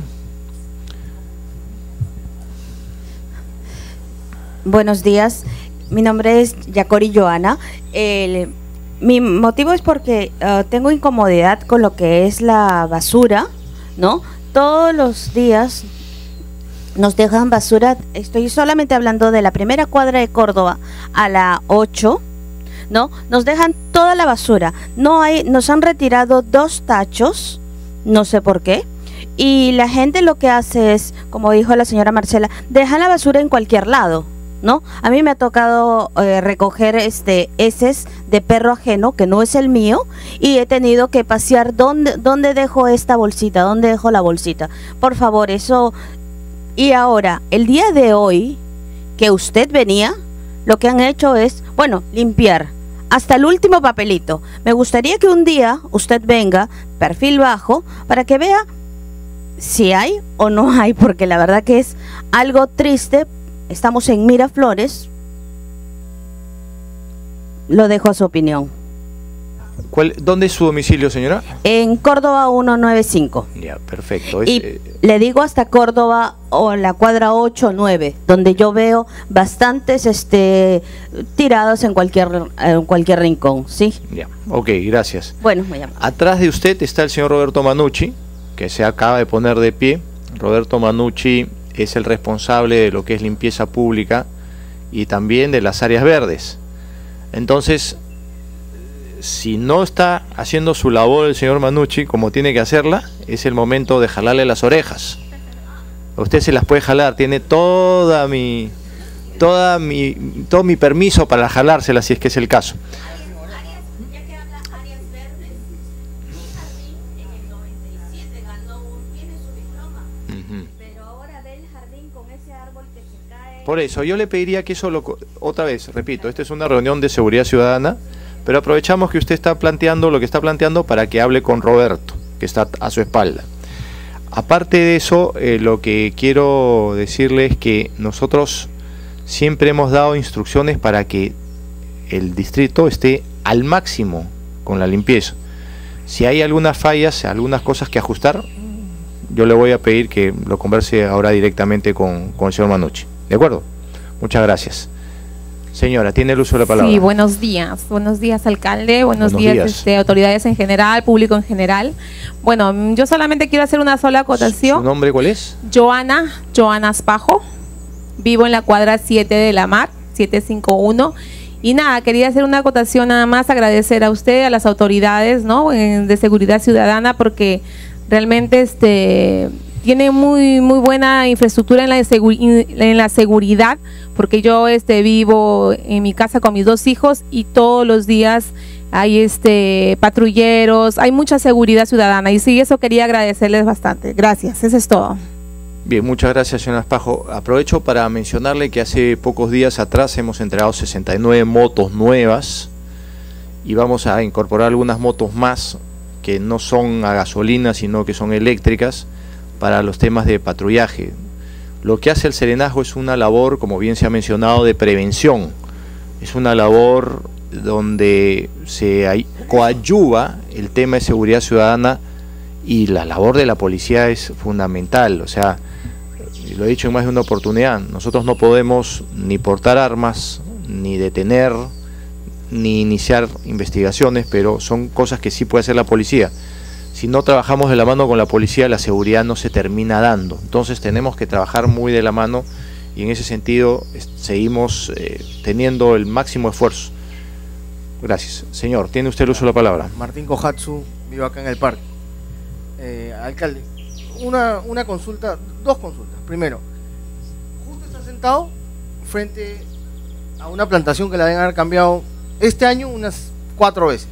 Buenos días, mi nombre es Yacori Joana. Mi motivo es porque tengo incomodidad con lo que es la basura, ¿no? Todos los días nos dejan basura, estoy solamente hablando de la primera cuadra de Córdoba a la 8, ¿no? Nos dejan toda la basura, nos han retirado 2 tachos, no sé por qué. Y la gente lo que hace es, como dijo la señora Marcela, dejan la basura en cualquier lado, ¿no? A mí me ha tocado recoger heces de perro ajeno que no es el mío y he tenido que pasear dónde dejo esta bolsita, dónde dejo la bolsita. Por favor, eso. Y ahora, el día de hoy que usted venía, lo que han hecho es, bueno, limpiar. hasta el último papelito. Me gustaría que un día usted venga, perfil bajo, para que vea si hay o no hay, porque la verdad que es algo triste. Estamos en Miraflores. Lo dejo a su opinión. ¿Dónde es su domicilio, señora? En Córdoba 195. Ya, perfecto. Y le digo hasta Córdoba o la cuadra 8 o 9, donde yo veo bastantes tirados en cualquier rincón, ¿sí? Ya, ok, gracias. Bueno, me llamo. Atrás de usted está el señor Roberto Manucci, que se acaba de poner de pie. Roberto Manucci es el responsable de lo que es limpieza pública y también de las áreas verdes. Entonces, si no está haciendo su labor el señor Manucci como tiene que hacerla, es el momento de jalarle las orejas. Usted se las puede jalar, tiene todo mi permiso para jalárselas si es que es el caso. Por eso, yo le pediría que eso otra vez, repito, esta es una reunión de seguridad ciudadana, pero aprovechamos que usted está planteando lo que está planteando para que hable con Roberto, que está a su espalda. Aparte de eso, lo que quiero decirle es que nosotros siempre hemos dado instrucciones para que el distrito esté al máximo con la limpieza. Si hay algunas fallas, algunas cosas que ajustar, yo le voy a pedir que lo converse ahora directamente con el señor Manucci. ¿De acuerdo? Muchas gracias. Señora, tiene el uso de la palabra. Sí, buenos días. Buenos días, alcalde. Buenos días. Autoridades en general, público en general. Bueno, yo solamente quiero hacer una sola acotación. ¿Su nombre cuál es? Joana Aspajo. Vivo en la cuadra 7 de la Mar, 751. Y nada, quería hacer una acotación nada más, agradecer a usted, a las autoridades, ¿no?, de seguridad ciudadana, porque realmente tiene muy buena infraestructura en la seguridad, porque yo vivo en mi casa con mis 2 hijos y todos los días hay patrulleros, hay mucha seguridad ciudadana, y sí, eso quería agradecerles bastante. Gracias, eso es todo. Bien, muchas gracias, señora Aspajo. Aprovecho para mencionarle que hace pocos días atrás hemos entregado 69 motos nuevas y vamos a incorporar algunas motos más que no son a gasolina, sino que son eléctricas, para los temas de patrullaje. Lo que hace el Serenazgo es una labor, como bien se ha mencionado, de prevención. Es una labor donde se coadyuva el tema de seguridad ciudadana, y la labor de la policía es fundamental. O sea, lo he dicho en más de una oportunidad, nosotros no podemos ni portar armas, ni detener, ni iniciar investigaciones, pero son cosas que sí puede hacer la policía. Si no trabajamos de la mano con la policía, la seguridad no se termina dando. Entonces tenemos que trabajar muy de la mano, y en ese sentido seguimos teniendo el máximo esfuerzo. Gracias. Señor, tiene usted el uso de la palabra. Martín Kohatsu, vivo acá en el parque. Alcalde, una consulta, 2 consultas. Primero, justo está sentado frente a una plantación que la deben haber cambiado este año unas 4 veces.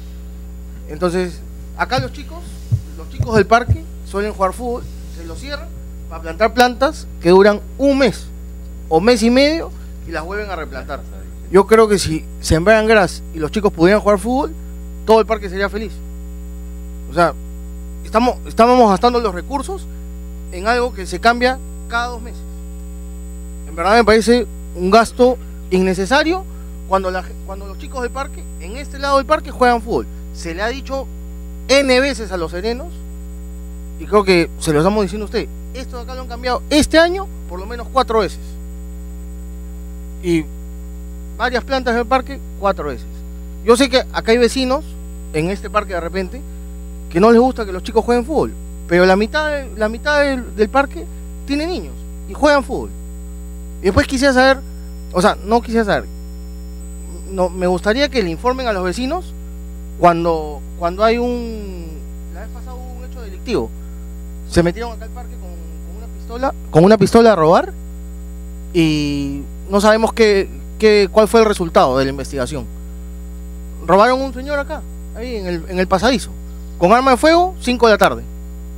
Entonces, acá los chicos del parque suelen jugar fútbol, se lo cierran para plantar plantas que duran un mes o mes y medio y las vuelven a replantar. Yo creo que si sembraran gras y los chicos pudieran jugar fútbol, todo el parque sería feliz. O sea, estábamos gastando los recursos en algo que se cambia cada 2 meses. En verdad me parece un gasto innecesario cuando los chicos del parque, en este lado del parque, juegan fútbol. Se le ha dicho N veces a los serenos, y creo que se lo estamos diciendo a usted, esto de acá lo han cambiado este año por lo menos 4 veces. Y varias plantas del parque 4 veces. Yo sé que acá hay vecinos, en este parque de repente, que no les gusta que los chicos jueguen fútbol, pero la mitad del parque tiene niños y juegan fútbol. Y después quisiera saber, me gustaría que le informen a los vecinos cuando hay la vez pasada hubo un hecho delictivo. Se metieron acá al parque con una pistola a robar, y no sabemos cuál fue el resultado de la investigación. Robaron a un señor acá, ahí en el pasadizo, con arma de fuego, 5 de la tarde.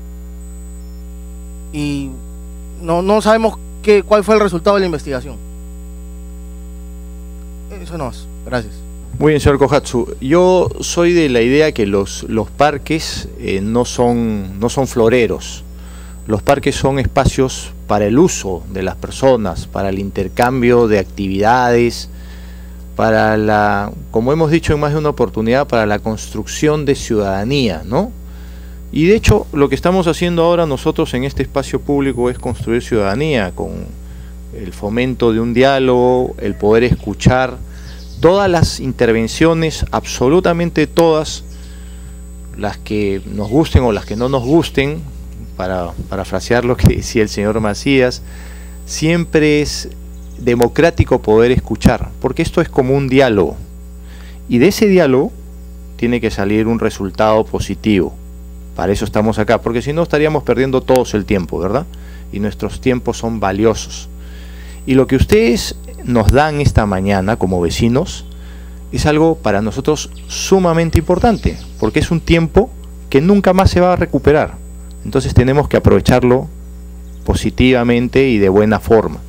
Y no sabemos cuál fue el resultado de la investigación. Eso no es. Gracias. Muy bien, señor Kohatsu. Yo soy de la idea que los parques no son floreros. Los parques son espacios para el uso de las personas, para el intercambio de actividades, para la, como hemos dicho en más de una oportunidad, para la construcción de ciudadanía, ¿no? Y de hecho, lo que estamos haciendo ahora nosotros en este espacio público es construir ciudadanía, con el fomento de un diálogo, el poder escuchar todas las intervenciones, absolutamente todas, las que nos gusten o las que no nos gusten, para parafrasear lo que decía el señor Macías. Siempre es democrático poder escuchar, porque esto es como un diálogo, y de ese diálogo tiene que salir un resultado positivo. Para eso estamos acá, porque si no estaríamos perdiendo todos el tiempo, ¿verdad? Y nuestros tiempos son valiosos. Y lo que ustedes nos dan esta mañana como vecinos es algo para nosotros sumamente importante, porque es un tiempo que nunca más se va a recuperar. Entonces tenemos que aprovecharlo positivamente y de buena forma.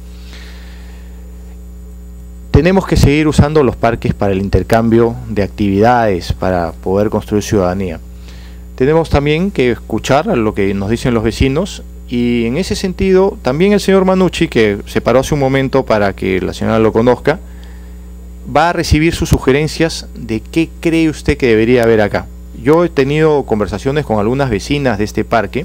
Tenemos que seguir usando los parques para el intercambio de actividades, para poder construir ciudadanía. Tenemos también que escuchar a lo que nos dicen los vecinos, y en ese sentido también el señor Manucci, que se paró hace un momento para que la señora lo conozca, va a recibir sus sugerencias de qué cree usted que debería haber acá. Yo he tenido conversaciones con algunas vecinas de este parque,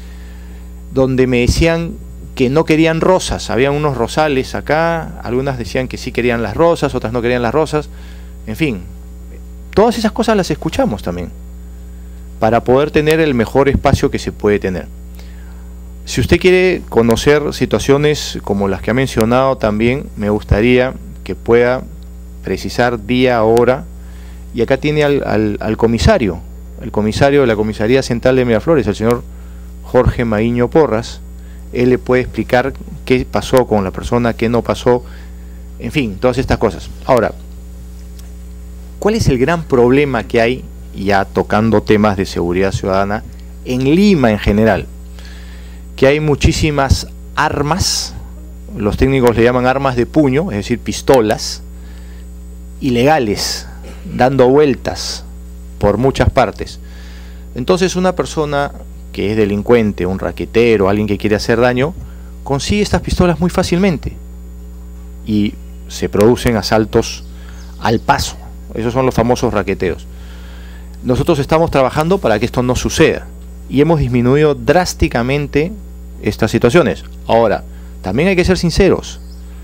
donde me decían que no querían rosas. Habían unos rosales acá, algunas decían que sí querían las rosas, otras no querían las rosas. En fin, todas esas cosas las escuchamos también, para poder tener el mejor espacio que se puede tener. Si usted quiere conocer situaciones como las que ha mencionado también, me gustaría que pueda precisar día, hora, y acá tiene al comisario, el comisario de la Comisaría Central de Miraflores, el señor Jorge Maguiño Porras. Él le puede explicar qué pasó con la persona, qué no pasó, en fin, todas estas cosas. Ahora, ¿cuál es el gran problema que hay, ya tocando temas de seguridad ciudadana, en Lima en general? Que hay muchísimas armas, los técnicos le llaman armas de puño, es decir, pistolas, ilegales, dando vueltas por muchas partes. Entonces una persona que es delincuente, un raquetero, alguien que quiere hacer daño, consigue estas pistolas muy fácilmente y se producen asaltos al paso. Esos son los famosos raqueteos. Nosotros estamos trabajando para que esto no suceda y hemos disminuido drásticamente estas situaciones. Ahora, también hay que ser sinceros,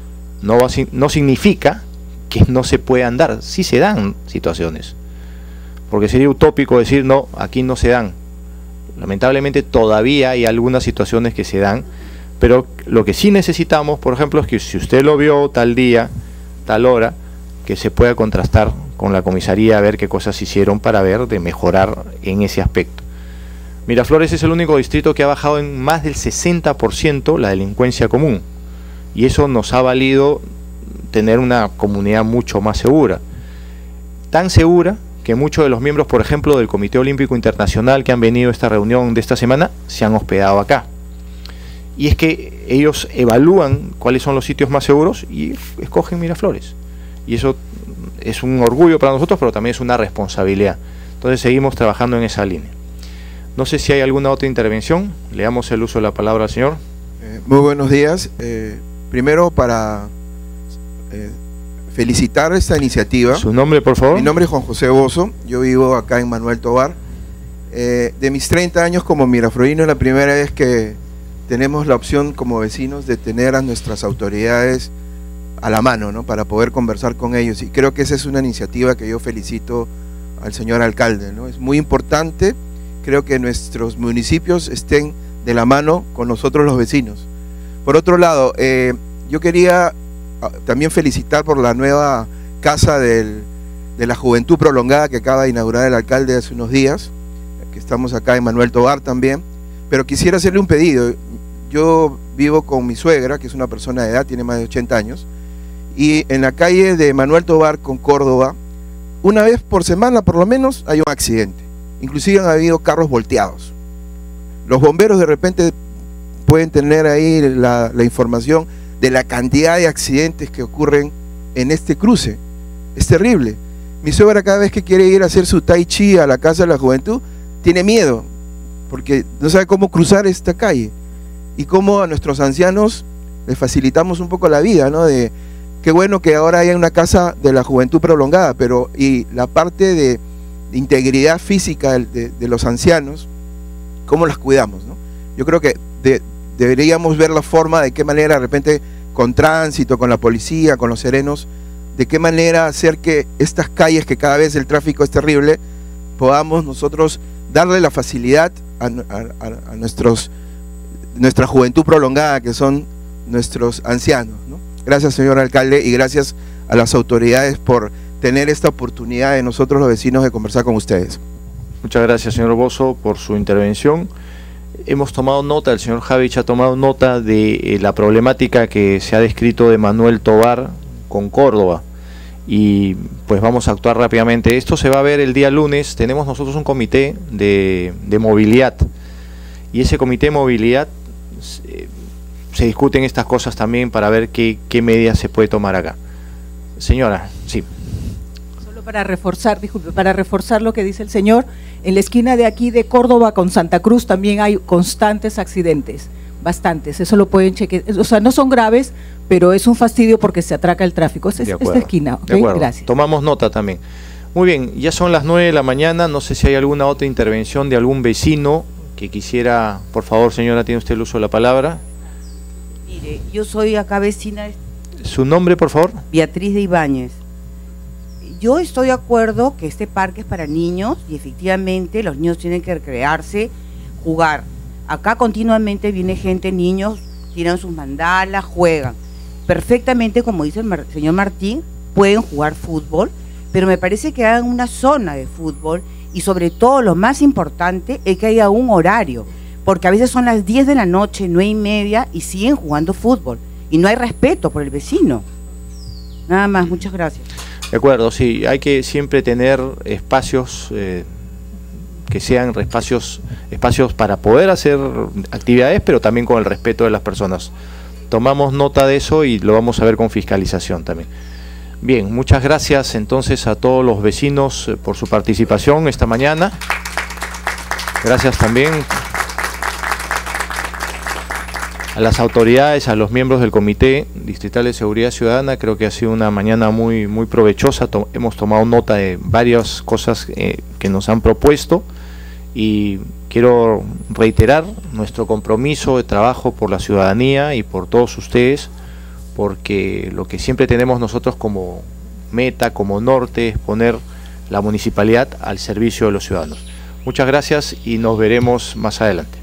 no significa que no se puedan dar. Sí se dan situaciones, porque sería utópico decir no, aquí no se dan. Lamentablemente todavía hay algunas situaciones que se dan, pero lo que sí necesitamos, por ejemplo, es que si usted lo vio tal día, tal hora, que se pueda contrastar con la comisaría a ver qué cosas hicieron para ver de mejorar en ese aspecto. Miraflores es el único distrito que ha bajado en más del 60% la delincuencia común, y eso nos ha valido tener una comunidad mucho más segura. Tan segura que muchos de los miembros, por ejemplo, del Comité Olímpico Internacional que han venido a esta reunión de esta semana, se han hospedado acá. Y es que ellos evalúan cuáles son los sitios más seguros y escogen Miraflores. Y eso es un orgullo para nosotros, pero también es una responsabilidad. Entonces seguimos trabajando en esa línea. No sé si hay alguna otra intervención. Le damos el uso de la palabra al señor. Muy buenos días. Primero para felicitar esta iniciativa. ¿Su nombre, por favor? Mi nombre es Juan José Bozo. Yo vivo acá en Manuel Tovar. De mis 30 años como miraflorino, es la primera vez que tenemos la opción como vecinos de tener a nuestras autoridades a la mano, ¿no?, para poder conversar con ellos, y creo que esa es una iniciativa que yo felicito al señor alcalde, ¿no? Es muy importante, creo que nuestros municipios estén de la mano con nosotros los vecinos. Por otro lado, yo quería también felicitar por la nueva Casa de la Juventud Prolongada que acaba de inaugurar el alcalde hace unos días, que estamos acá en Manuel Tovar también, pero quisiera hacerle un pedido. Yo vivo con mi suegra, que es una persona de edad, tiene más de 80 años, y en la calle de Manuel Tovar con Córdoba, una vez por semana por lo menos hay un accidente. Inclusive han habido carros volteados. Los bomberos de repente pueden tener ahí la información de la cantidad de accidentes que ocurren en este cruce. Es terrible. Mi suegra cada vez que quiere ir a hacer su tai chi a la Casa de la Juventud, tiene miedo, porque no sabe cómo cruzar esta calle. Y cómo a nuestros ancianos les facilitamos un poco la vida, ¿no? De qué bueno que ahora haya una Casa de la Juventud prolongada, pero y la parte de integridad física de los ancianos, ¿cómo las cuidamos, no? Yo creo que deberíamos ver la forma de qué manera de repente con tránsito, con la policía, con los serenos, de qué manera hacer que estas calles, que cada vez el tráfico es terrible, podamos nosotros darle la facilidad a nuestra juventud prolongada, que son nuestros ancianos, ¿no? Gracias, señor alcalde, y gracias a las autoridades por tener esta oportunidad de nosotros los vecinos de conversar con ustedes. Muchas gracias, señor Bozo, por su intervención. Hemos tomado nota, el señor Javich ha tomado nota de la problemática que se ha descrito de Manuel Tovar con Córdoba, y pues vamos a actuar rápidamente. Esto se va a ver el día lunes. Tenemos nosotros un comité de movilidad, y ese comité de movilidad se discuten estas cosas también para ver qué medidas se puede tomar acá. Señora, sí. Solo para reforzar, disculpe, para reforzar lo que dice el señor, en la esquina de aquí de Córdoba con Santa Cruz también hay constantes accidentes, bastantes, eso lo pueden chequear, o sea, no son graves, pero es un fastidio porque se atraca el tráfico. Es esta esquina, ¿ok? Gracias. Tomamos nota también. Muy bien, ya son las 9 de la mañana, no sé si hay alguna otra intervención de algún vecino que quisiera. Por favor, señora, tiene usted el uso de la palabra. Mire, yo soy acá vecina. ¿Su nombre, por favor? Beatriz de Ibáñez. Yo estoy de acuerdo que este parque es para niños y efectivamente los niños tienen que recrearse, jugar. Acá continuamente viene gente, niños, tiran sus mandalas, juegan. Perfectamente, como dice el señor Martín, pueden jugar fútbol, pero me parece que hagan una zona de fútbol y sobre todo lo más importante es que haya un horario, porque a veces son las 10 de la noche, 9:30 y siguen jugando fútbol y no hay respeto por el vecino. Nada más, muchas gracias. De acuerdo, sí, hay que siempre tener espacios que sean espacios para poder hacer actividades, pero también con el respeto de las personas. Tomamos nota de eso y lo vamos a ver con fiscalización también. Bien, muchas gracias entonces a todos los vecinos por su participación esta mañana. Gracias también a las autoridades, a los miembros del Comité Distrital de Seguridad Ciudadana. Creo que ha sido una mañana muy provechosa. Hemos tomado nota de varias cosas que nos han propuesto, y quiero reiterar nuestro compromiso de trabajo por la ciudadanía y por todos ustedes, porque lo que siempre tenemos nosotros como meta, como norte, es poner la municipalidad al servicio de los ciudadanos. Muchas gracias y nos veremos más adelante.